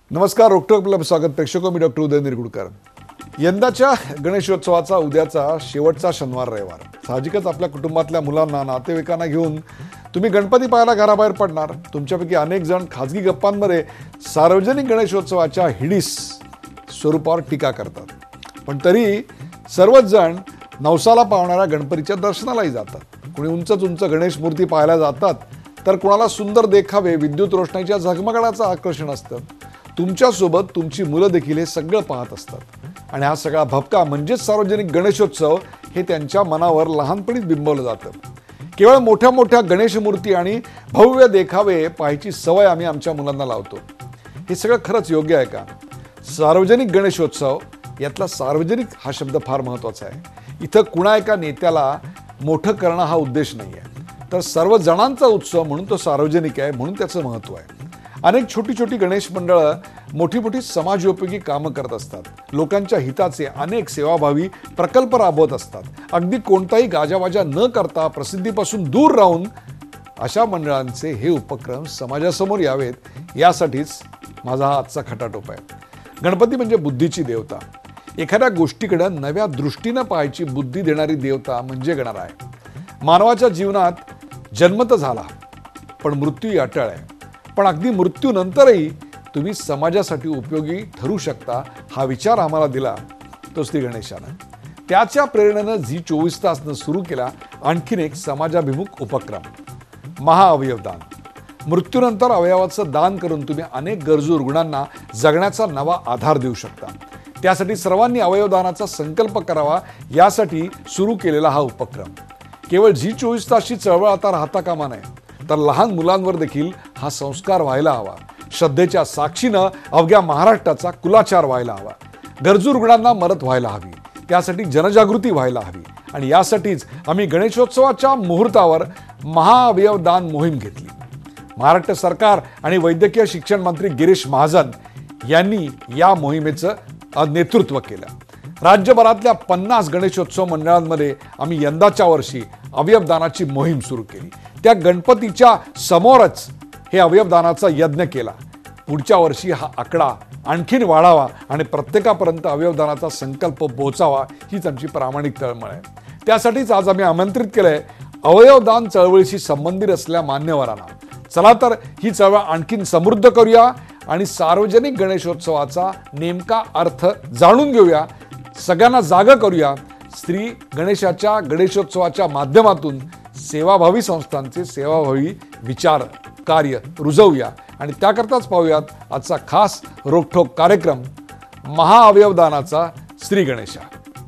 नमस्कार, रोकटोकला स्वागत. प्रेक्षको, मी डॉक्टर उदय निरगुडकर. यंदाच्या गणेशोत्सवाचा उद्याचा शेवटचा शनिवार रविवार. साहजिकच आपल्या कुटुंबातल्या मुलांना, नातेवाईकांना घेऊन तुम्ही गणपती पाहायला घराबाहेर पडणार. तुमच्यापैकी अनेक जण खाजगी गप्पांमध्ये सार्वजनिक गणेशोत्सवाच्या हिडीस स्वरूपावर टीका करतात. पण तरी सर्वच जण नवसाला पावणाऱ्या गणपतीच्या दर्शनालाही जातात. कोणी उंच उंच गणेश मूर्ती पाहायला जातात, तर कोणाला सुंदर देखावे, विद्युत रोषणाईच्या झगमगाटाचं आकर्षण असतं. तुमच्यासोबत तुमची मुलं देखील हे सगळं पाहत असतात आणि हा सगळा भपका म्हणजेच सार्वजनिक गणेशोत्सव हे त्यांच्या मनावर लहानपणीच बिंबवलं जातं. केवळ मोठ्या मोठ्या गणेश मूर्ती आणि भव्य देखावे पाहायची सवय आम्ही आमच्या मुलांना लावतो. हे सगळं खरंच योग्य आहे का? सार्वजनिक गणेशोत्सव यातला सार्वजनिक हा शब्द फार महत्त्वाचा आहे. इथं कुणा एका नेत्याला मोठं करणं हा उद्देश नाही आहे, तर सर्व जणांचा उत्सव म्हणून तो सार्वजनिक आहे, म्हणून त्याचं महत्त्व आहे. अनेक छोटी छोटी गणेश मंडळं मोठी मोठी समाजोपयोगी कामं करत असतात. लोकांच्या हिताचे अनेक सेवाभावी प्रकल्प राबवत असतात. अगदी कोणताही गाजावाजा न करता, प्रसिद्धीपासून दूर राहून अशा मंडळांचे हे उपक्रम समाजासमोर यावेत, यासाठीच माझा हा आजचा खटाटोप आहे. गणपती म्हणजे बुद्धीची देवता. एखाद्या गोष्टीकडे नव्या दृष्टीनं पाहायची बुद्धी देणारी देवता म्हणजे गणराय. मानवाच्या जीवनात जन्म तर झाला, पण मृत्यूही अटळ आहे. पण अगदी मृत्यूनंतरही तुम्ही समाजासाठी उपयोगी ठरू शकता, हा विचार आम्हाला दिला तो श्री गणेशानं. त्याच्या प्रेरणेनं झी 24 तासनं सुरू केला आणखीन एक समाजाभिमुख उपक्रम, महाअवयवदान. मृत्यूनंतर अवयवाचं दान करून तुम्ही अनेक गरजू रुग्णांना जगण्याचा नवा आधार देऊ शकता. त्यासाठी सर्वांनी अवयवदानाचा संकल्प करावा, यासाठी सुरू केलेला हा उपक्रम. केवळ झी 24 तासची चळवळ आता राहता कामा नये, तर लहान मुलांवर देखील हा संस्कार व्हायला हवा. श्रद्धेच्या साक्षीनं अवघ्या महाराष्ट्राचा कुलाचार व्हायला हवा. गरजू रुग्णांना मदत व्हायला हवी, त्यासाठी जनजागृती व्हायला हवी. आणि यासाठीच आम्ही गणेशोत्सवाच्या मुहूर्तावर महाअवयवदान मोहीम घेतली. महाराष्ट्र सरकार आणि वैद्यकीय शिक्षण मंत्री गिरीश महाजन यांनी या मोहिमेचं नेतृत्व केलं. राज्यभरातल्या 50 गणेशोत्सव मंडळांमध्ये आम्ही यंदाच्या वर्षी अवयवदानाची मोहीम सुरू केली. त्या गणपतीच्या समोरच हे अवयवदानाचा यज्ञ केला. पुढच्या वर्षी हा आकडा आणखीन वाढावा आणि प्रत्येकापर्यंत अवयवदानाचा संकल्प पोहोचावा, हीच आमची प्रामाणिक तळमळ आहे. त्यासाठीच आज आम्ही आमंत्रित केलंय अवयवदान चळवळीशी संबंधित असलेल्या मान्यवरांना. चला तर ही चळवळ आणखीन समृद्ध करूया आणि सार्वजनिक गणेशोत्सवाचा नेमका अर्थ जाणून घेऊया. सगळ्यांना जागं करूया. श्री गणेशाच्या गणेशोत्सवाच्या माध्यमातून सेवाभावी संस्थांचे सेवाभावी विचार कार्य रुजवूया आणि त्याकरताच पाहूयात आजचा खास रोखोक कार्यक्रम, महाअवयवदानाचा श्री गणेशा.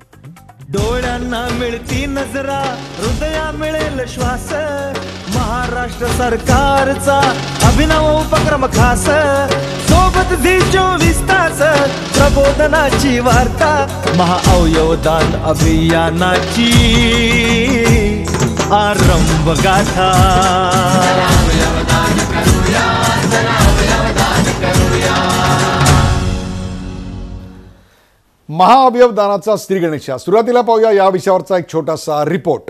डोळ्यांना मिळती नजरा, हृदया मिळेल श्वास, महाराष्ट्र सरकारचा अभिनव उपक्रम खास. सोबत झी 24 तास प्रबोधनाची वार्ता, महाअवयवदान अभियानाची आरंभ गाथा. महाअवयवदानाचा श्री गणेशा. सुरुवातीला पाहूया या विषयावरचा एक छोटासा रिपोर्ट.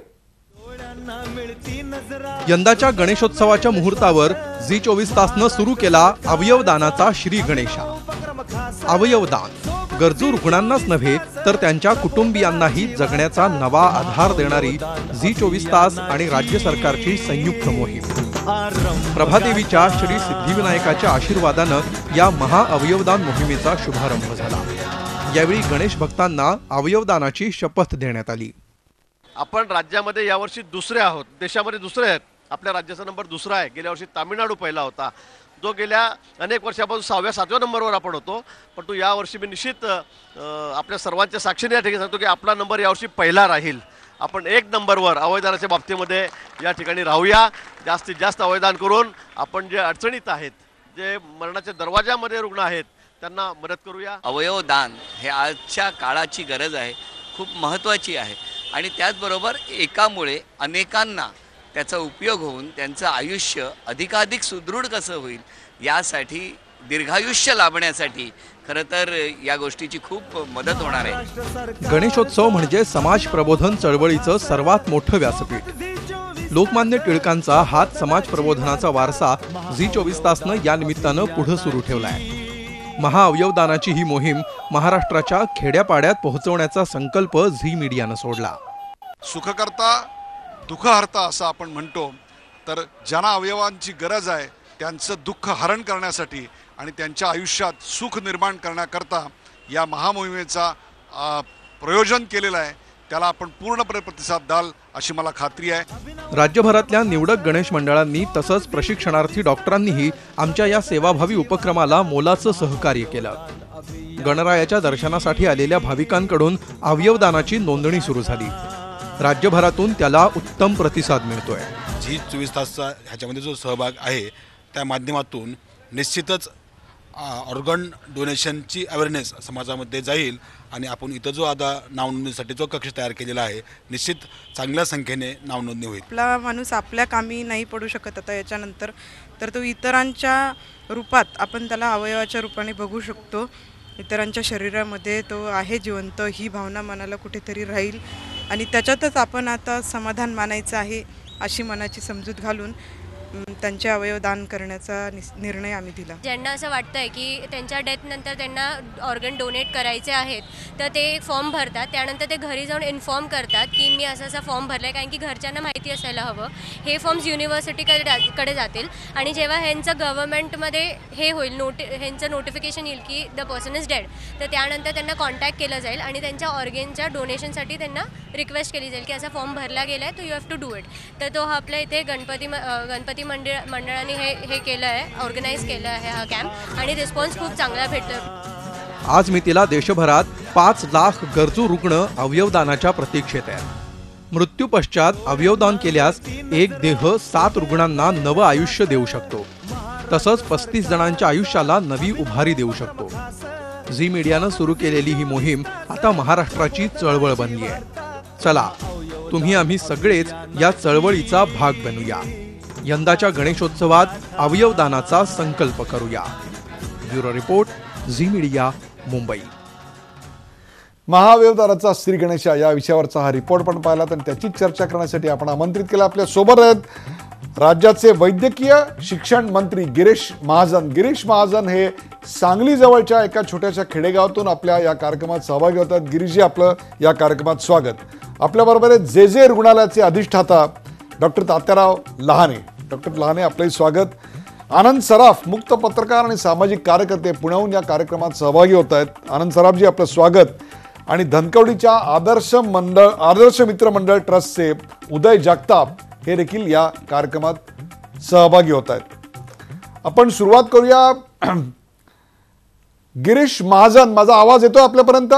यंदाच्या गणेशोत्सवाच्या मुहूर्तावर झी 24 तासनं सुरू केला अवयवदानाचा श्री गणेशा. अवयवदान गरजू रुग्णांनाच नव्हे, तर त्यांच्या कुटुंबियांनाही जगण्याचा नवा आधार देणारी झी 24 तास आणि राज्य सरकारची संयुक्त मोहीम. प्रभादेवीच्या श्री सिद्धिविनायकाच्या आशीर्वादानं या महाअवयवदान मोहिमेचा शुभारंभ झाला. यावेळी गणेश भक्तांना अवयवदानाची शपथ देण्यात आली. आपण राज्यामध्ये यावर्षी दुसरे आहोत, देशामध्ये दुसरे आहेत. आपल्या राज्याचा नंबर दुसरा आहे. गेल्या वर्षी तामिळनाडू पहिला होता, जो गेल्या अनेक वर्षापासून 6व्या-7व्या नंबरवर आपण होतो. पण तो यावर्षी मी निश्चित आपल्या सर्वांच्या साक्षीने या ठिकाणी सांगतो की आपला नंबर यावर्षी पहिला राहील. आपण 1 नंबरवर अवयवदानाच्या बाबतीमध्ये या ठिकाणी राहूया. जास्तीत जास्त अवयवदान करून आपण जे अडचणीत आहेत, जे मरणाच्या दरवाजामध्ये रुग्ण आहेत, त्यांना मदत करूया. अवयवदान हे आजच्या काळाची गरज आहे, खूप महत्त्वाची आहे. आणि त्याचबरोबर एकामुळे अनेकांना त्याचा उपयोग होऊन त्यांचं आयुष्य अधिकाधिक सुदृढ कसं होईल, यासाठी दीर्घायुष्य लाभण्यासाठी खरं तर या गोष्टीची खूप मदत होणार आहे. गणेशोत्सव म्हणजे समाज प्रबोधन चळवळीचं सर्वात मोठं व्यासपीठ. लोकमान्य टिळकांचा हाच समाज प्रबोधनाचा वारसा झी 24 तासनं या निमित्तानं पुढे सुरू ठेवलाय. महाअवयवदानाची ही मोहीम महाराष्ट्राच्या खेड्यापाड्यात पोहोचवण्याचा संकल्प झी मीडियानं सोडला. सुखकर्ता दुःखहर्ता असं आपण म्हणतो, तर ज्यांना अवयवांची गरज आहे त्यांचं दुःख हरण करण्यासाठी आणि त्यांच्या आयुष्यात सुख निर्माण करण्याकरता या महामोहिमेचा प्रयोजन केलेलं आहे. त्याला आपण पूर्णपणे प्रतिसाद द्याल अशी मला खात्री आहे. राज्यभरातल्या निवडक गणेश मंडळांनी तसंच प्रशिक्षणार्थी डॉक्टरांनीही आमच्या या सेवाभावी उपक्रमाला मोलाचं सहकार्य केलं. गणरायाच्या दर्शनासाठी आलेल्या भाविकांकडून अवयवदानाची नोंदणी सुरू झाली. राज्यभरातून त्याला उत्तम प्रतिसाद मिळतोय. झी 24 तासचा ह्याच्यामध्ये जो सहभाग आहे त्या माध्यमातून निश्चितच ऑर्गन डोनेशनची अवेअरनेस समाजामध्ये जाईल आणि आपण इथं जो आता नावनोंदणीसाठी जो कक्ष तयार केलेला आहे निश्चित चांगल्या संख्येने नावनोंदणी होईल. आपला माणूस आपल्या कामी नाही पडू शकत आता याच्यानंतर, तर तो इतरांच्या रूपात आपण त्याला अवयवाच्या रूपाने बघू शकतो. इतरांच्या शरीरामध्ये तो आहे जिवंत, ही भावना मनाला कुठेतरी राहील आणि त्याच्यातच आपण आता समाधान मानायचं आहे अशी मनाची समजूत घालून त्यांचे अवयव दान करण्याचा निर्णय आम्ही दिला. ज्यांना असं वाटतंय की त्यांच्या डेथनंतर त्यांना ऑर्गन डोनेट करायचे आहेत तर ते फॉर्म भरतात. त्यानंतर ते घरी जाऊन इन्फॉर्म करतात की मी असा फॉर्म भरला आहे, कारण की घरच्यांना माहिती असायला हवं. हे फॉर्म्स युनिव्हर्सिटीकडे जातील आणि जेव्हा ह्यांचं गव्हर्नमेंटमध्ये हे होईल ह्यांचं नोटिफिकेशन येईल की द पर्सन इज डेड, तर त्यानंतर त्यांना कॉन्टॅक्ट केलं जाईल आणि त्यांच्या ऑर्गनच्या डोनेशनसाठी त्यांना रिक्वेस्ट केली जाईल की असा फॉर्म भरला गेला आहे, तो you have to do it. तर तो आपल्या इथे गणपती मंडळाने हे केलं आहे, ऑर्गनाईज केलं आहे हा कॅम्प आणि रिस्पॉन्स खूप चांगला भेटतो. आज मितीला देशभरात 5 लाख गरजू रुग्ण अवयवदानाच्या प्रतीक्षेत आहेत. मृत्यू पश्चात अवयवदान केल्यास एक देह 7 रुग्णांना नवं आयुष्य देऊ शकतो. तसंच 35 जणांच्या आयुष्याला नवी उभारी देऊ शकतो. झी मीडियानं सुरू केलेली ही मोहीम आता महाराष्ट्राची चळवळ बनली आहे. चला, तुम्ही आम्ही सगळेच या चळवळीचा भाग बनूया. यंदाच्या गणेशोत्सवात अवयवदानाचा संकल्प करूया. Bureau report, Zee media, Mumbai. महाअवयवदानाचा श्री गणेशा या विषयावरचा हा रिपोर्ट पण पाहिला आणि त्याची चर्चा करण्यासाठी आपण आमंत्रित केलं. आपल्या सोबत आहेत राज्याचे वैद्यकीय शिक्षण मंत्री गिरीश महाजन. गिरीश महाजन हे सांगली जवळच्या एका छोट्याशा खेडेगावातून आपल्या या कार्यक्रमात सहभागी होतात. गिरीशजी, आपलं या कार्यक्रमात स्वागत. आपल्याबरोबर आहे जे रुग्णालयाचे अधिष्ठाता डॉक्टर तात्याराव लहाने. डॉक्टर लहाने, आपलंही स्वागत. आनंद सराफ, मुक्त पत्रकार आणि सामाजिक कार्यकर्ते, पुण्याहून या कार्यक्रमात सहभागी होत आहेत. आनंद सराफजी, आपलं स्वागत. आणि धनकवडीच्या आदर्श मित्र मंडळ ट्रस्टचे उदय जगताप हे देखील या कार्यक्रमात सहभागी होत आहेत. आपण सुरुवात करूया. गिरीश महाजन, माझा आवाज येतो आपल्यापर्यंत?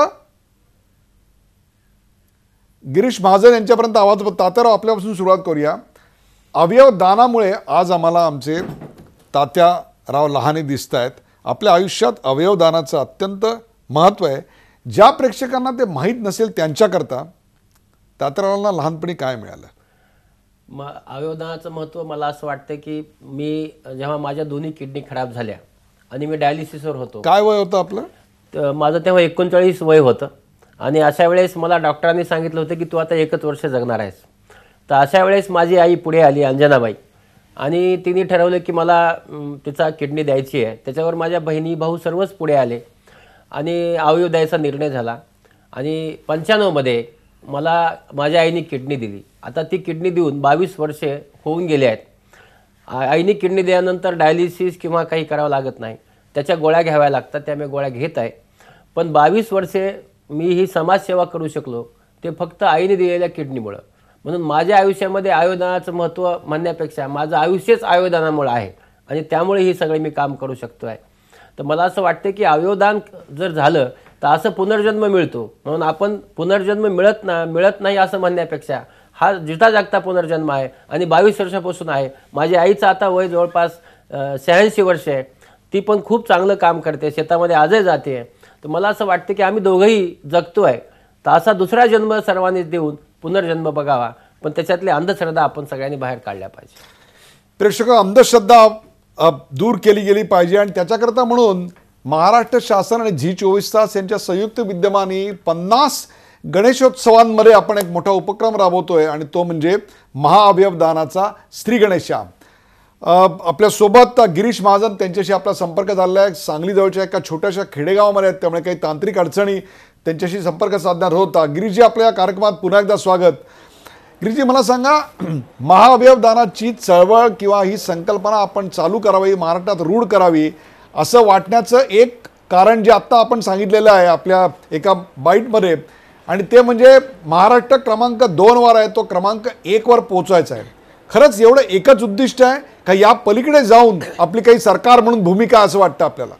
गिरीश महाजन यांच्यापर्यंत आवाज. तात्याराव, आपल्यापासून सुरुवात करूया. अवयव दानामुळे आज आम्हाला आमचे तात्याराव लहाने दिसत आहेत. आपल्या आयुष्यात अवयवदानाचं अत्यंत महत्त्व आहे. ज्या प्रेक्षकांना ते माहीत नसेल त्यांच्याकरता तात्यारावांना लहानपणी काय मिळालं? अवयवदानाचं महत्त्व मला असं वाटतं की मी जेव्हा माझ्या दोन्ही किडनी खराब झाल्या आणि मी डायलिसिसवर होतो. काय वय होतं आपलं? तर माझं तेव्हा 39 वय होतं आणि अशा वेळेस मला डॉक्टरांनी सांगितलं होतं की तू आता 1 वर्ष जगणार आहेस. तर अशा वेळेस माझी आई पुढे आली, अंजनाबाई, आणि तिने ठरवलं की मला तिचा किडनी द्यायची आहे. त्याच्यावर माझ्या बहिणी भाऊ सर्वच पुढे आले आणि अवयव द्यायचा निर्णय झाला. आणि 95मध्ये मला माझ्या आईने किडनी दिली. आता ती किडनी देऊन 22 वर्षे होऊन गेले आहेत. आईने किडनी दिल्यानंतर डायलिसिस किंवा काही करावं लागत नाही, त्याच्या गोळ्या घ्याव्या लागतात, त्या मी गोळ्या घेत आहे. पण 22 वर्षे मी ही समाजसेवा करू शकलो ते फक्त आईने दिलेल्या किडनीमुळं. म्हणून माझ्या आयुष्यामध्ये अवयवदानाचं महत्त्व म्हणण्यापेक्षा माझं आयुष्यच अवयवदानामुळे आहे आणि त्यामुळे ही सगळे मी काम करू शकतो आहे. तर मला असं वाटतं की अवयवदान जर झालं तर असं पुनर्जन्म मिळतो. म्हणून आपण पुनर्जन्म मिळत नाही असं म्हणण्यापेक्षा हा जिता जागता पुनर्जन्म आहे आणि 22 वर्षापासून आहे. माझ्या आईचं आता वय जवळपास 86 वर्ष आहे. ती पण खूप चांगलं काम करते, शेतामध्ये आजही जाते. तर मला असं वाटतं की आम्ही दोघंही जगतो आहे, तर असा दुसरा जन्म सर्वांनी देऊन पुनर्जन्म बघावा. पण त्याच्यातली अंधश्रद्धा आपण सगळ्यांनी बाहेर काढल्या पाहिजे. प्रेक्षक, अंधश्रद्धा दूर केली गेली पाहिजे आणि त्याच्याकरता म्हणून महाराष्ट्र शासन आणि झी 24 तास यांच्या संयुक्त विद्यमाने 50 गणेशोत्सवांमध्ये आपण एक मोठा उपक्रम राबवतोय आणि तो म्हणजे महाअवयव दानाचा श्री गणेशा. आपल्यासोबत गिरीश महाजन त्यांच्याशी आपला संपर्क झालेला आहे. सांगलीजवळच्या एका छोट्याशा खेडेगावामध्ये आहेत, त्यामुळे काही तांत्रिक अडचणी त्यांच्याशी संपर्क साधण्यात होता. गिरीशजी, आपल्या कार्यक्रमात पुन्हा एकदा स्वागत. गिरीशजी, मला सांगा, महाअवयवदानाची चळवळ किंवा ही संकल्पना आपण चालू करावी, महाराष्ट्रात रूढ करावी असं वाटण्याचं एक कारण जे आत्ता आपण सांगितलेलं आहे आपल्या एका बाईटमध्ये, आणि ते म्हणजे महाराष्ट्र क्रमांक 2 वर आहे, तो क्रमांक 1 वर पोहोचायचा आहे. खरंच एवढं एकच उद्दिष्ट आहे का या पलीकडे जाऊन आपली काही सरकार म्हणून भूमिका असं वाटतं आपल्याला?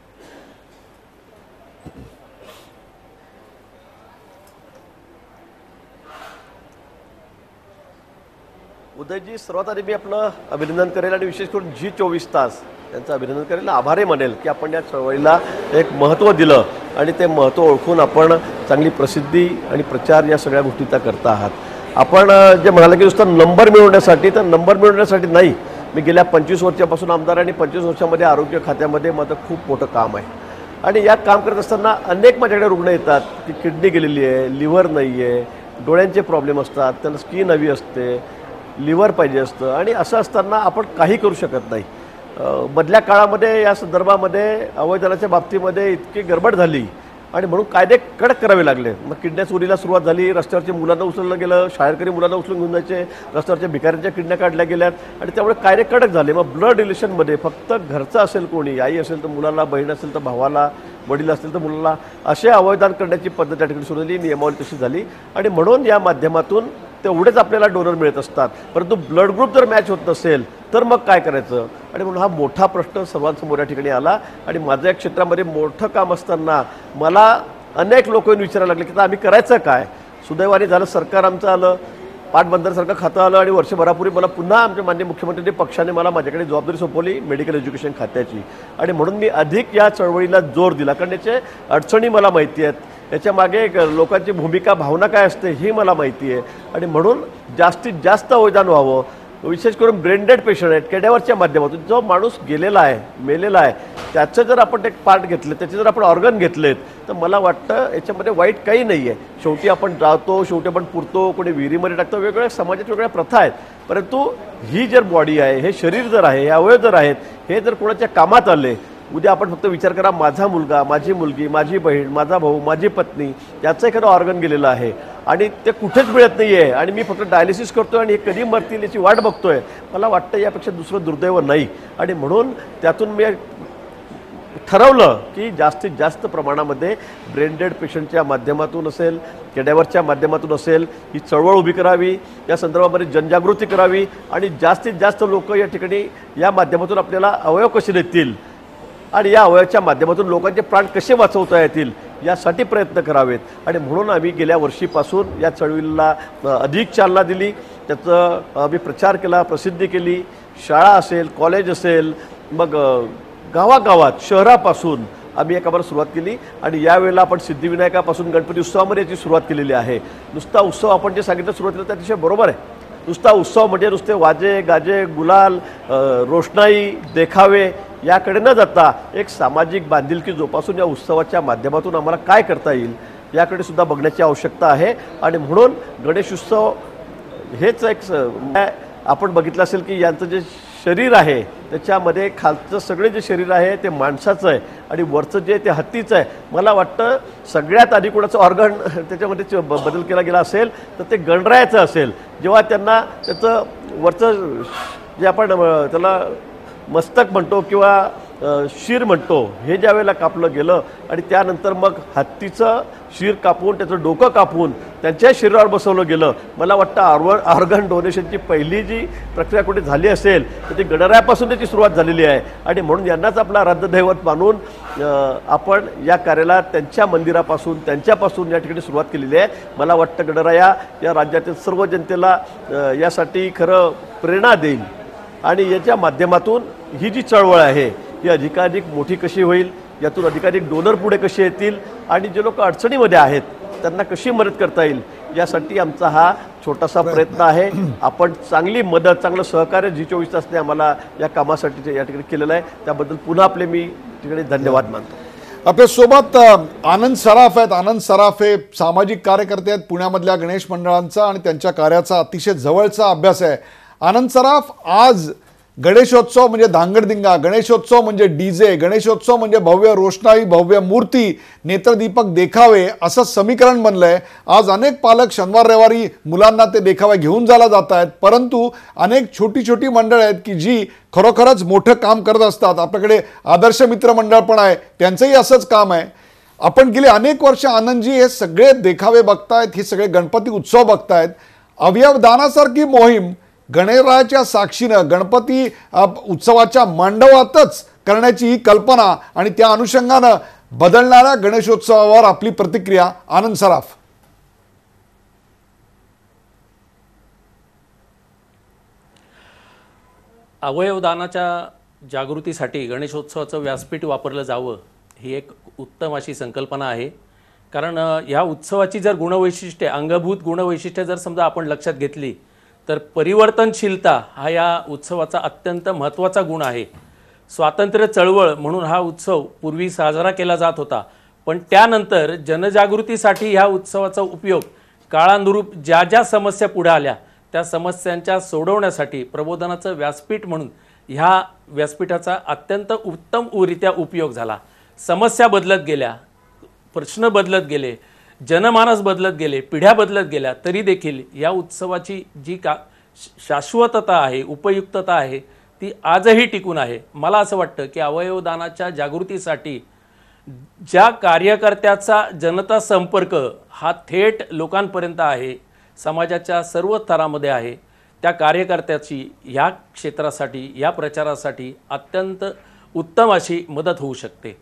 उदयजी, सर्वात आधी मी आपलं अभिनंदन करेल आणि विशेष करून G24 तास यांचं अभिनंदन करेल, आभारी मानेल की आपण या चळवळीला एक महत्त्व दिलं आणि ते महत्त्व ओळखून आपण चांगली प्रसिद्धी आणि प्रचार या सगळ्या गोष्टीचा करता आहात. आपण जे म्हणाले की नुसतं नंबर मिळवण्यासाठी, तर नंबर मिळवण्यासाठी नाही. मी गेल्या 25 वर्षापासून आमदार आणि 25 वर्षामध्ये आरोग्य खात्यामध्ये माझं खूप मोठं काम आहे आणि या काम करत असताना अनेक माझ्याकडे रुग्ण येतात की किडनी गेलेली आहे, लिव्हर नाही आहे, डोळ्यांचे प्रॉब्लेम असतात, त्यांना स्किन हवी असते, लिव्हर पाहिजे असतं आणि असं असताना आपण काही करू शकत नाही. मधल्या काळामध्ये या संदर्भामध्ये अवयवदानाच्या बाबतीमध्ये इतकी गडबड झाली आणि म्हणून कायदे कडक करावे लागले. मग किडन्या चोरीला सुरुवात झाली, रस्त्यावरच्या मुलांना उचललं गेलं, शाळकरी मुलांना उचलून घेऊन जायचे, रस्त्यावरच्या भिकाऱ्यांच्या किडन्या काढल्या गेल्यात आणि त्यामुळे कायदे कडक झाले. मग ब्लड रिलेशनमध्ये फक्त घरचं असेल, कोणी आई असेल तर मुलाला, बहीण असेल तर भावाला, वडील असतील तर मुलाला, असे अवयवदान करण्याची पद्धत त्या ठिकाणी सुरू झाली, नियमावली तशी झाली आणि म्हणून या माध्यमातून तेवढेच आपल्याला डोनर मिळत असतात. परंतु ब्लड ग्रुप जर मॅच होत नसेल तर मग काय करायचं, आणि म्हणून हा मोठा प्रश्न सर्वांसमोर या ठिकाणी आला. आणि माझ्या या क्षेत्रामध्ये मोठं काम असताना मला अनेक लोक विचारायला लागले की आम्ही करायचं काय. सुदैवाने झालं, सरकार आमचं आलं, पाटबंदरसारखं खातं आलं आणि वर्षभरापूर्वी मला पुन्हा आमच्या माननीय मुख्यमंत्र्यांनी पक्षाने मला माझ्याकडे जबाबदारी सोपवली मेडिकल एज्युकेशन खात्याची. आणि म्हणून मी अधिक या चळवळीला जोर दिला, कारण याचे अडचणी मला माहिती आहेत, याच्या मागे लोकांची भूमिका, भावना काय असते ही मला माहिती आहे. आणि म्हणून जास्तीत जास्त अवयवदान व्हावं, विशेष करून ब्रेनडेड पेशंट आहेत, केड्यावरच्या माध्यमातून जो माणूस गेलेला आहे, मेलेला आहे, त्याचं जर आपण एक पार्ट घेतलं, त्याचे जर आपण ऑर्गन घेतलेत तर मला वाटतं याच्यामध्ये वाईट काही नाही आहे. शेवटी आपण जातो, शेवटी आपण पुरतो, कोणी विहिरीमध्ये टाकतो, वेगवेगळ्या समाजात वेगवेगळ्या प्रथा आहेत. परंतु ही जर बॉडी आहे, हे शरीर जर आहे, हे अवयव जर आहेत, हे जर कोणाच्या कामात आले, उद्या आपण फक्त विचार करा, माझा मुलगा, माझी मुलगी, माझी बहीण, माझा भाऊ, माझी पत्नी, याचं एखादं ऑर्गन गेलेलं आहे आणि ते कुठेच मिळत नाही आहे आणि मी फक्त डायलिसिस करतो आणि हे कधी मरतील याची वाट बघतोय, मला वाटतं यापेक्षा दुसरं दुर्दैव नाही. आणि म्हणून त्यातून मी ठरवलं की जास्तीत जास्त प्रमाणामध्ये ब्रेनडेड पेशंटच्या माध्यमातून असेल, केड्यावरच्या माध्यमातून असेल, ही चळवळ उभी करावी, या संदर्भामध्ये जनजागृती करावी आणि जास्तीत जास्त लोक या ठिकाणी या माध्यमातून आपल्याला अवयव कसे देतील आणि या अवयवाच्या माध्यमातून लोकांचे प्राण कसे वाचवता येतील यासाठी प्रयत्न करावेत. आणि म्हणून आम्ही गेल्या वर्षीपासून या चळवळीला अधिक चालना दिली, त्याचं आम्ही प्रचार केला, प्रसिद्धी केली. शाळा असेल, कॉलेज असेल, मग गावागावात, शहरापासून आम्ही या कामाला सुरुवात केली. आणि यावेळेला आपण सिद्धिविनायकापासून गणपती उत्सवामध्ये याची सुरुवात केलेली आहे. नुसता उत्सव आपण जे सांगितलं सुरुवातीला त्या अतिशय बरोबर आहे. नुसता उत्सव म्हणजे नुसते वाजे गाजे, गुलाल, रोषणाई, देखावे याकडे न जाता एक सामाजिक बांधिलकी जोपासून या उत्सवाच्या माध्यमातून आम्हाला काय करता येईल याकडे सुद्धा बघण्याची आवश्यकता आहे. आणि म्हणून गणेश उत्सव हेच एक, आपण बघितलं असेल की यांचं जे शरीर आहे त्याच्यामध्ये खालचं सगळे जे शरीर आहे ते माणसाचं आहे आणि वरचं जे ते हत्तीचं आहे. मला वाटतं सगळ्यात आधी कोणाचं ऑर्गन त्याच्यामध्ये बदल केला गेला असेल तर ते गणरायाचं असेल. जेव्हा त्यांना त्याचं वरचं जे आपण त्याला मस्तक म्हणतो किंवा शिर म्हणतो, हे ज्या वेळेला कापलं गेलं आणि त्यानंतर मग हत्तीचं शिर कापून त्याचं डोकं कापून त्यांच्या शरीरावर बसवलं गेलं. मला वाटतं ऑर्गन डोनेशनची पहिली जी प्रक्रिया कुठे झाली असेल तर ती गणरायापासून त्याची सुरुवात झालेली आहे. आणि म्हणून यांनाच आपला राजदैवत मानून आपण या कार्याला त्यांच्या मंदिरापासून, त्यांच्यापासून या ठिकाणी सुरुवात केलेली आहे. मला वाटतं गणराया या राज्यातील सर्व जनतेला यासाठी खरं प्रेरणा देईल आणि याच्या माध्यमातून ही जी चळवळ आहे ही अधिकाधिक मोठी कशी होईल, यातून अधिकाधिक डोनर पुढे कसे येतील आणि जे लोक अडचणीमध्ये आहेत त्यांना कशी मदत करता येईल यासाठी आमचा हा छोटासा प्रयत्न आहे. आपण चांगली मदत, चांगलं सहकार्य G24 तासने आम्हाला या कामासाठी या ठिकाणी केलेलं आहे, त्याबद्दल पुन्हा आपले मी ठिकाणी धन्यवाद मानतो. आपल्यासोबत आनंद सराफ आहेत. आनंद सराफ हे सामाजिक कार्यकर्ते आहेत, पुण्यामधल्या गणेश मंडळांचा आणि त्यांच्या कार्याचा अतिशय जवळचा अभ्यास आहे. आनंद सराफ, आज गणेशोत्सव म्हणजे धांगडधिंगा, गणेशोत्सव म्हणजे डीजे, गणेशोत्सव म्हणजे भव्य रोषणाई, भव्य मूर्ती, नेत्रदीपक देखावे असं समीकरण बनलंय. आज अनेक पालक शनिवार रविवारी मुलांना ते देखावे घेऊन जायला जात आहेत, परंतु अनेक छोटी छोटी मंडळ आहेत की जी खरोखरच मोठं काम करत असतात. आपल्याकडे आदर्श मित्र मंडळ पण आहे, त्यांचंही असंच काम आहे. आपण गेले अनेक वर्ष आनंदजी हे सगळे देखावे बघतायत, हे सगळे गणपती उत्सव बघतायत. अवयवदानासारखी मोहीम गणरायाच्या साक्षीनं गणपती उत्सवाच्या मांडवातच करण्याची ही कल्पना आणि त्या अनुषंगानं बदलणाऱ्या गणेशोत्सवावर आपली प्रतिक्रिया आनंद सराफ. अवयवदानाच्या जागृतीसाठी गणेशोत्सवाचं व्यासपीठ वापरलं जावं ही एक उत्तम अशी संकल्पना आहे. कारण ह्या उत्सवाची जर गुणवैशिष्ट्ये, अंगभूत गुणवैशिष्ट्ये जर समजा आपण लक्षात घेतली तर परिवर्तनशीलता हा या उत्सवाचा अत्यंत महत्त्वाचा गुण आहे. स्वातंत्र्य चळवळ म्हणून हा उत्सव पूर्वी साजरा केला जात होता, पण त्यानंतर जनजागृतीसाठी ह्या उत्सवाचा उपयोग काळानुरूप ज्या ज्या समस्या पुढे आल्या त्या समस्यांच्या सोडवण्यासाठी प्रबोधनाचं व्यासपीठ म्हणून ह्या व्यासपीठाचा अत्यंत उत्तमरित्या उपयोग झाला. समस्या बदलत गेल्या, प्रश्न बदलत गेले, जनमानस बदलत गेले, पिढ्या बदलत गेल्या, तरी देखील या उत्सवाची जी शाश्वतता आहे, उपयुक्तता आहे ती आजही टिकून आहे. मला असं वाटतं की अवयवदानाच्या जागृतीसाठी ज्या कार्यकर्त्याचा जनता संपर्क हा थेट लोकांपर्यंत आहे, समाजाच्या सर्व स्तरामध्ये आहे, त्या कार्यकर्त्याची या क्षेत्रासाठी, या प्रचारासाठी अत्यंत उत्तम अशी मदत होऊ शकते.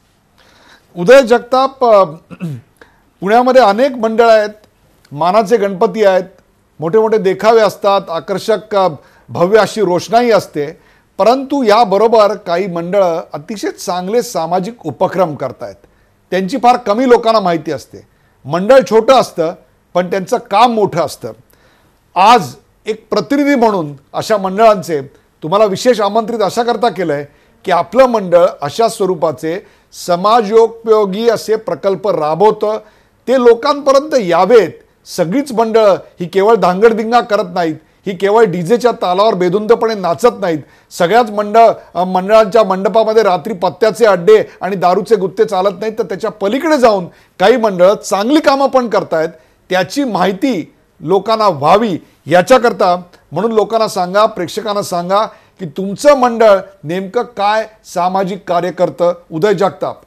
उदय जगताप, पुण्यामध्ये अनेक मंडळ आहेत, मानाचे गणपती आहेत, मोठे मोठे देखावे असतात, आकर्षक भव्य अशी रोषणाई असते, परंतु याबरोबर काही मंडळं अतिशय चांगले सामाजिक उपक्रम करतायत. त्यांची फार कमी लोकांना माहिती असते. मंडळ छोटं असतं पण त्यांचं काम मोठं असतं. आज एक प्रतिनिधी म्हणून अशा मंडळांचे तुम्हाला विशेष आमंत्रित अशा करता केलं आहे की आपलं मंडळ अशा स्वरूपाचे समाजोपयोगी असे प्रकल्प राबवतं, ते लोकांपर्यंत यावेत. सगळीच मंडळं ही केवळ धांगडधिंगा करत नाहीत, ही केवळ डीजेच्या तालावर बेधुंदपणे नाचत नाहीत. सगळ्याच मंडळांच्या मंडपामध्ये रात्री पत्त्याचे अड्डे आणि दारूचे गुत्ते चालत नाहीत, तर त्याच्या पलीकडे जाऊन काही मंडळं चांगली कामं पण करतायत. त्याची माहिती लोकांना व्हावी याच्याकरता म्हणून लोकांना सांगा, प्रेक्षकांना सांगा की तुमचं मंडळ नेमकं काय सामाजिक कार्य करतं. उदय जगताप.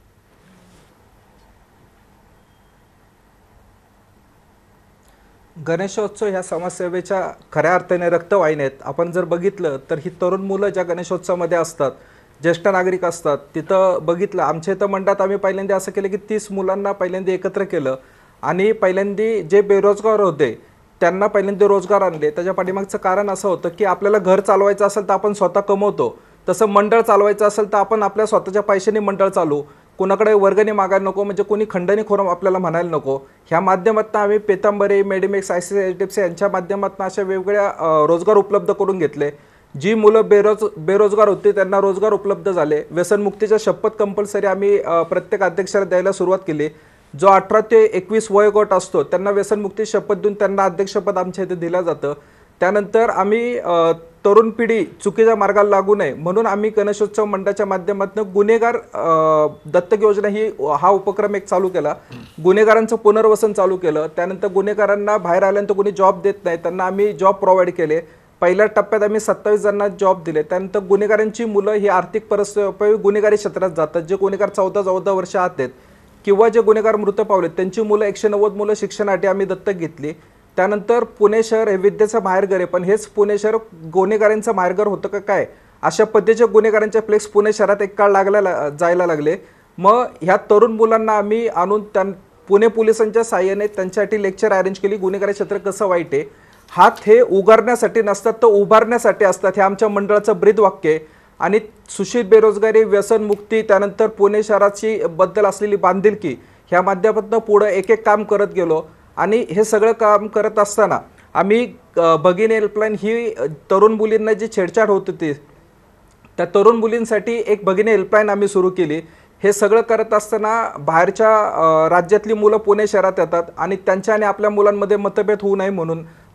गणेशोत्सव ह्या समाजसेवेच्या खऱ्या अर्थाने रक्तवाहिन्या आहेत. आपण जर बघितलं तर ही तरुण मुलं ज्या गणेशोत्सवामध्ये असतात, ज्येष्ठ नागरिक असतात, तिथं बघितलं आमच्या इथं मंडळात आम्ही पहिल्यांदा असं केलं की 30 मुलांना पहिल्यांदा एकत्र केलं आणि पहिल्यांदा जे बेरोजगार होते त्यांना पहिल्यांदा रोजगार आणले. त्याच्या पाठीमागचं कारण असं होतं की आपल्याला घर चालवायचं असेल तर आपण स्वतः कमवतो, तसं मंडळ चालवायचं असेल तर आपण आपल्या स्वतःच्या पैशाने मंडळ चालू, कोणाकडे वर्गणी मागायला नको, म्हणजे कोणी खंडणीखोर आपल्याला म्हणायला नको. ह्या माध्यमातून आम्ही पेतांबरी, मेडिमिक्स, ICICI यांच्या माध्यमातून अशा वेगवेगळ्या रोजगार उपलब्ध करून घेतले. जी मुलं बेरोजगार होती त्यांना रोजगार उपलब्ध झाले. व्यसनमुक्तीच्या शपथ कंपल्सरी आम्ही प्रत्येक अध्यक्षाला द्यायला सुरुवात केली. जो 18 ते 21 वयोगट असतो त्यांना व्यसनमुक्ती शपथ देऊन त्यांना अध्यक्षपद आमच्या इथे दिलं जातं. त्यानंतर आम्ही तरुण पिढी चुकीच्या मार्गाला लागू नये म्हणून आम्ही गणेशोत्सव मंडळाच्या माध्यमातून गुन्हेगार दत्तक योजना हा उपक्रम एक चालू केला. गुन्हेगारांचं पुनर्वसन चालू केलं. त्यानंतर गुन्हेगारांना बाहेर आल्यानंतर कोणी जॉब देत नाही त्यांना आम्ही जॉब प्रोव्हाइड केले. पहिल्या टप्प्यात आम्ही 27 जणांना जॉब दिले. त्यानंतर गुन्हेगारांची मुलं ही आर्थिक परिस्थिती गुन्हेगारी क्षेत्रात जातात. जे गुन्हेगार 14 वर्ष आत आहेत किंवा जे गुन्हेगार मृत पावलेत त्यांची मुलं 190 मुलं शिक्षणासाठी आम्ही दत्तक घेतली. त्यानंतर पुणे शहर हे विद्येचं माहेरघर आहे, पण हेच पुणे शहर गुन्हेगारांचं माहेरघर होतं का काय अशा पद्धतीच्या गुन्हेगारांचे फ्लेक्स पुणे शहरात एक काळ जायला लागले. मग ह्या तरुण मुलांना आम्ही आणून पुणे पोलिसांच्या साहाय्याने त्यांच्यासाठी लेक्चर अरेंज केली. गुन्हेगारी क्षेत्र कसं वाईट आहे, हात हे उगारण्यासाठी नसतात तर उभारण्यासाठी असतात, हे आमच्या मंडळाचं ब्रीदवाक्य आहे. आणि सुशील बेरोजगारी, व्यसनमुक्ती, त्यानंतर पुणे शहराची बद्दल असलेली बांधिलकी ह्या माध्यमातून पुढं एक एक काम करत गेलो. आणि हे सगळं काम करत असताना आम्ही भगिनी हेल्पलाईन ही तरुण मुलींना जी छेडछाड होत होती त्या तरुण मुलींसाठी एक भगिनी हेल्पलाईन आम्ही सुरू केली. हे सगळं करत असताना बाहेरच्या राज्यातली मुलं पुणे शहरात येतात आणि त्यांच्या आणि आपल्या मुलांमध्ये मतभेद होऊ नये म्हणून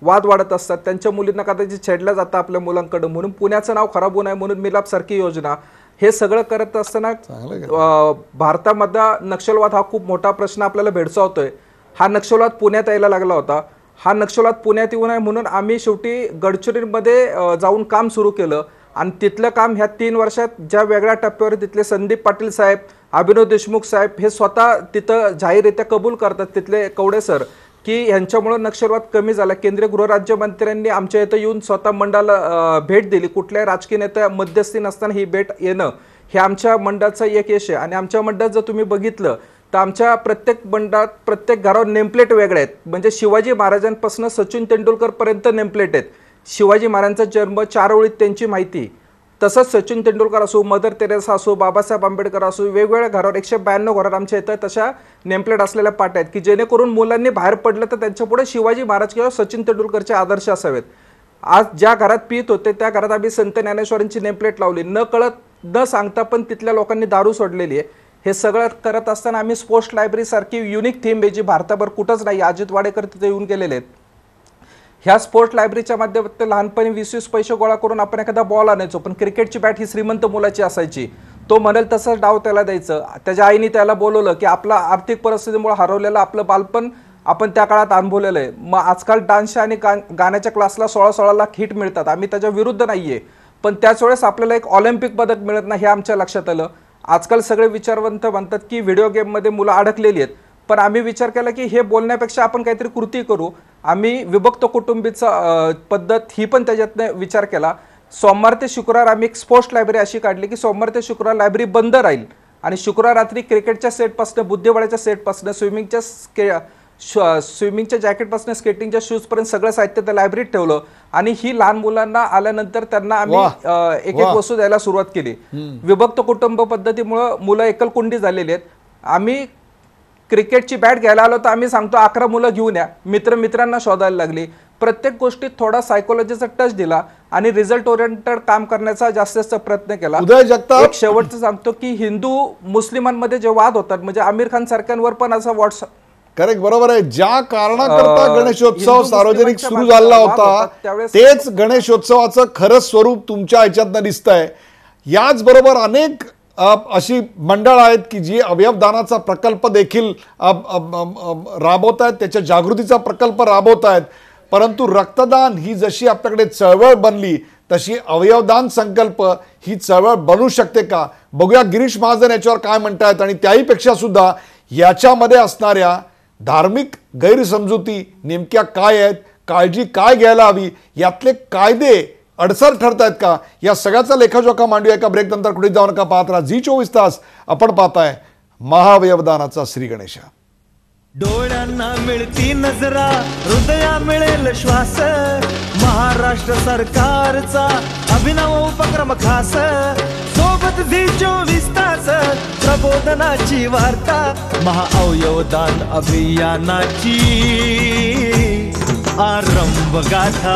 वाद वाढत असतात, त्यांच्या मुलींना कदाचित छेडलं जातं आपल्या मुलांकडून, म्हणून पुण्याचं नाव खराब होऊ नये म्हणून मिलाप सारखी योजना, हे सगळं करत असताना भारतामधला नक्षलवाद हा खूप मोठा प्रश्न आपल्याला भेडसावतोय. हा नक्षलवाद पुण्यात यायला लागला होता. हा नक्षलवाद पुण्यात येऊ नये म्हणून आम्ही शेवटी गडचिरोलीमध्ये जाऊन काम सुरू केलं आणि तिथलं काम ह्या 3 वर्षात ज्या वेगळ्या टप्प्यावर तिथले संदीप पाटील साहेब, अभिनव देशमुख साहेब हे स्वतः तिथं जाहीररित्या कबूल करतात, तिथले कवडे सर, की ह्यांच्यामुळे नक्षलवाद कमी झाला. केंद्रीय गृहराज्यमंत्र्यांनी आमच्या इथं येऊन स्वतः मंडळाला भेट दिली. कुठल्याही राजकीय नेत्या मध्यस्थी नसताना ही भेट येणं हे आमच्या मंडळाचं एक यश आहे. आणि आमच्या मंडळात जर तुम्ही बघितलं तर आमच्या प्रत्येक मंडळात प्रत्येक घरावर नेमप्लेट वेगळे आहेत. म्हणजे शिवाजी महाराजांपासून सचिन तेंडुलकरपर्यंत नेमप्लेट आहेत. शिवाजी महाराजांचा जन्म 4 ओळीत त्यांची माहिती, तसंच सचिन तेंडुलकर असो, मदर तेरेसा असो, बाबासाहेब आंबेडकर असो, वेगवेगळ्या घरावर 192 घरावर आमच्या इथं तशा नेमप्लेट असलेल्या पाट्या आहेत की जेणेकरून मुलांनी बाहेर पडलं तर त्यांच्यापुढे शिवाजी महाराज किंवा सचिन तेंडुलकरचे आदर्श असावेत. आज ज्या घरात पित होते त्या घरात आम्ही संत ज्ञानेश्वरांची नेमप्लेट लावली, न कळत न सांगता पण तिथल्या लोकांनी दारू सोडलेली आहे. हे सगळं करत असताना आम्ही स्पोर्ट्स लायब्ररी सारखी युनिक थीम आहे जी भारताभर कुठंच नाही. अजित वाडेकर तिथे येऊन गेलेले आहेत. ह्या स्पोर्ट्स लायब्ररीच्या माध्यमातून लहानपणी 20-20 पैसे गोळा करून आपण एखादा बॉल आणायचो, पण क्रिकेटची बॅट ही श्रीमंत मुलाची असायची. तो म्हणेल तसंच डाव त्याला द्यायचं. त्याच्या आईने त्याला बोलवलं की आपला आर्थिक परिस्थितीमुळे हरवलेलं आपलं बालपण आपण त्या काळात अनुभवलेलं आहे. मग आजकाल डान्सच्या आणि गाण्याच्या क्लासला 16-16 लाख हिट मिळतात. आम्ही त्याच्या विरुद्ध नाहीये, पण त्याच वेळेस आपल्याला एक ऑलिम्पिक पदक मिळत नाही हे आमच्या लक्षात आलं. आजकाल सगळे विचारवंत म्हणतात की व्हिडिओ गेममध्ये मुलं अडकलेली आहेत, पण आम्ही विचार केला की हे बोलण्यापेक्षा आपण काहीतरी कृती करू. आम्ही विभक्त कुटुंबीचा पद्धत ही पण त्याच्यातनं विचार केला. सोमवार ते शुक्रवार आम्ही एक स्पोर्ट्स लायब्ररी अशी काढली की सोमवार ते शुक्रवार लायब्ररी बंद राहील आणि शुक्रवार रात्री क्रिकेटच्या सेटपासून, बुद्धिबळाच्या सेटपासून, स्विमिंगच्या जॅकेटपासून स्केटिंगच्या शूजपर्यंत सगळं साहित्य त्या लायब्ररीत ठेवलं. आणि ही लहान मुलांना आल्यानंतर त्यांना आम्ही एक वस्तू द्यायला सुरुवात केली. विभक्त कुटुंब पद्धतीमुळे मुलं एकलकुंडी झालेली आहेत. आम्ही क्रिकेटची बॅट घ्यायला आलो तर आम्ही सांगतो 11 मुलं घेऊन या. मित्रांना शोधायला लागली. प्रत्येक गोष्टीत थोडा सायकोलॉजीचा टच दिला आणि रिझल्ट ओरिएंटेड काम करण्याचा जास्त प्रयत्न केला. उदय जगताप, एक शेवटचं सांगतो की हिंदू मुस्लिमांमध्ये जे वाद होतात, म्हणजे आमिर खान सारख्यांवर पण असा व्हॉट्सअप करेक्ट, बरोबर आहे. ज्या कारणाकरता गणेशोत्सव सार्वजनिक सुरू झाला होता तेच गणेशोत्सवाचं खरं स्वरूप तुमच्या ह्याच्यातनं दिसतंय. याचबरोबर अनेक अशी मंडळ आहेत की जी अवयवदानाचा प्रकल्प देखील राबवत आहेत, त्याच्या जागृतीचा प्रकल्प राबवत आहेत. परंतु रक्तदान ही जशी आपल्याकडे चळवळ बनली तशी अवयवदान संकल्प ही चळवळ बनू शकते का? बघूया गिरीश महाजन याच्यावर काय म्हणतायत. आणि त्याहीपेक्षा सुद्धा याच्यामध्ये असणाऱ्या धार्मिक गैरसमजुती नेमक्या काय आहेत, काळजी काय घ्यायला हवी, यातले कायदे अडसर ठरत आहेत का, या सगळ्याचा लेखाजोखा मांडूया एका ब्रेक नंतर. कुठे जाऊ नका, पाहत राहा झी 24 तास. आपण पाहताय महाअवयवदानाचा श्री गणेशा. डोळ्यांना मिळती नजरा, हृदया मिळेल श्वास, महाराष्ट्र सरकारचा अभिनव उपक्रम खास, सोबत झी 24 तास प्रबोधनाची वार्ता, महाअवयवदान अभियानाची आरंभ गाथा.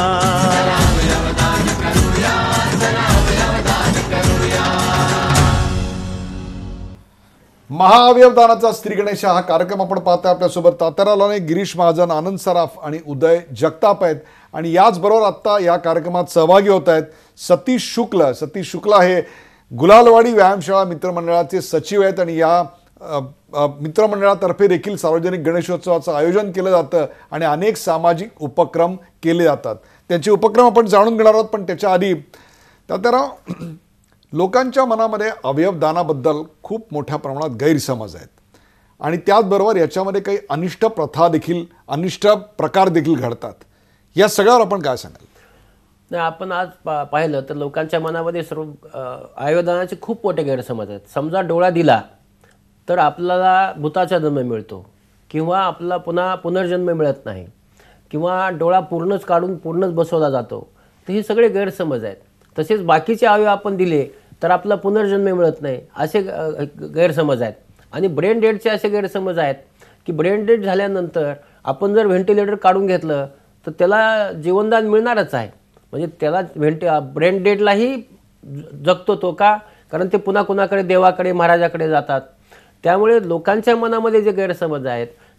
महाअवयवदानाचा श्री गणेशा हा कार्यक्रम आपण पाहताय. आपल्यासोबत तात्यारावने गिरीश महाजन, आनंद सराफ आणि उदय जगताप आहेत. आणि याचबरोबर आत्ता या कार्यक्रमात सहभागी होत आहेत सतीश शुक्ल. सतीश शुक्ला हे गुलालवाडी व्यायामशाळा मित्रमंडळाचे सचिव आहेत आणि या मित्रमंडळातर्फे देखील सार्वजनिक गणेशोत्सवाचं आयोजन केलं जातं आणि अनेक सामाजिक उपक्रम केले जातात. त्यांचे उपक्रम आपण जाणून घेणार आहोत. पण त्याच्या आधी तात्याराव, लोकांच्या मनामध्ये अवयवदानाबद्दल खूप मोठ्या प्रमाणात गैरसमज आहेत आणि त्याचबरोबर याच्यामध्ये काही अनिष्ट प्रथा देखील, अनिष्ट प्रकार देखील घडतात. या सगळ्यावर आपण काय सांगाल? नाही, आपण आज पाहिलं तर लोकांच्या मनामध्ये सर्व अवयवदानाचे खूप मोठे गैरसमज आहेत. समजा डोळा दिला तर आपल्याला भूताचा जन्म मिळतो किंवा आपला पुनर्जन्म मिळत नाही किंवा डोळा पूर्णच काढून पूर्णच बसवला जातो. तर हे सगळे गैरसमज आहेत. तसेच बाकीचे अवयव आपण दिले तर आपला पुनर्जन्म मिळत नाही असे गैरसमज आहेत. आणि ब्रेन डेडचे असे गैरसमज आहेत की ब्रेन डेड झाल्यानंतर आपण जर व्हेंटिलेटर काढून घेतलं तर त्याला जीवनदान मिळणारच आहे. म्हणजे त्याला ब्रेन डेडलाही जगतो तो का? कारण ते पुन्हा कुणाकडे, देवाकडे, महाराजाकडे जातात. त्यामुळे लोकांच्या मनामध्ये जे गैरसमज आहेत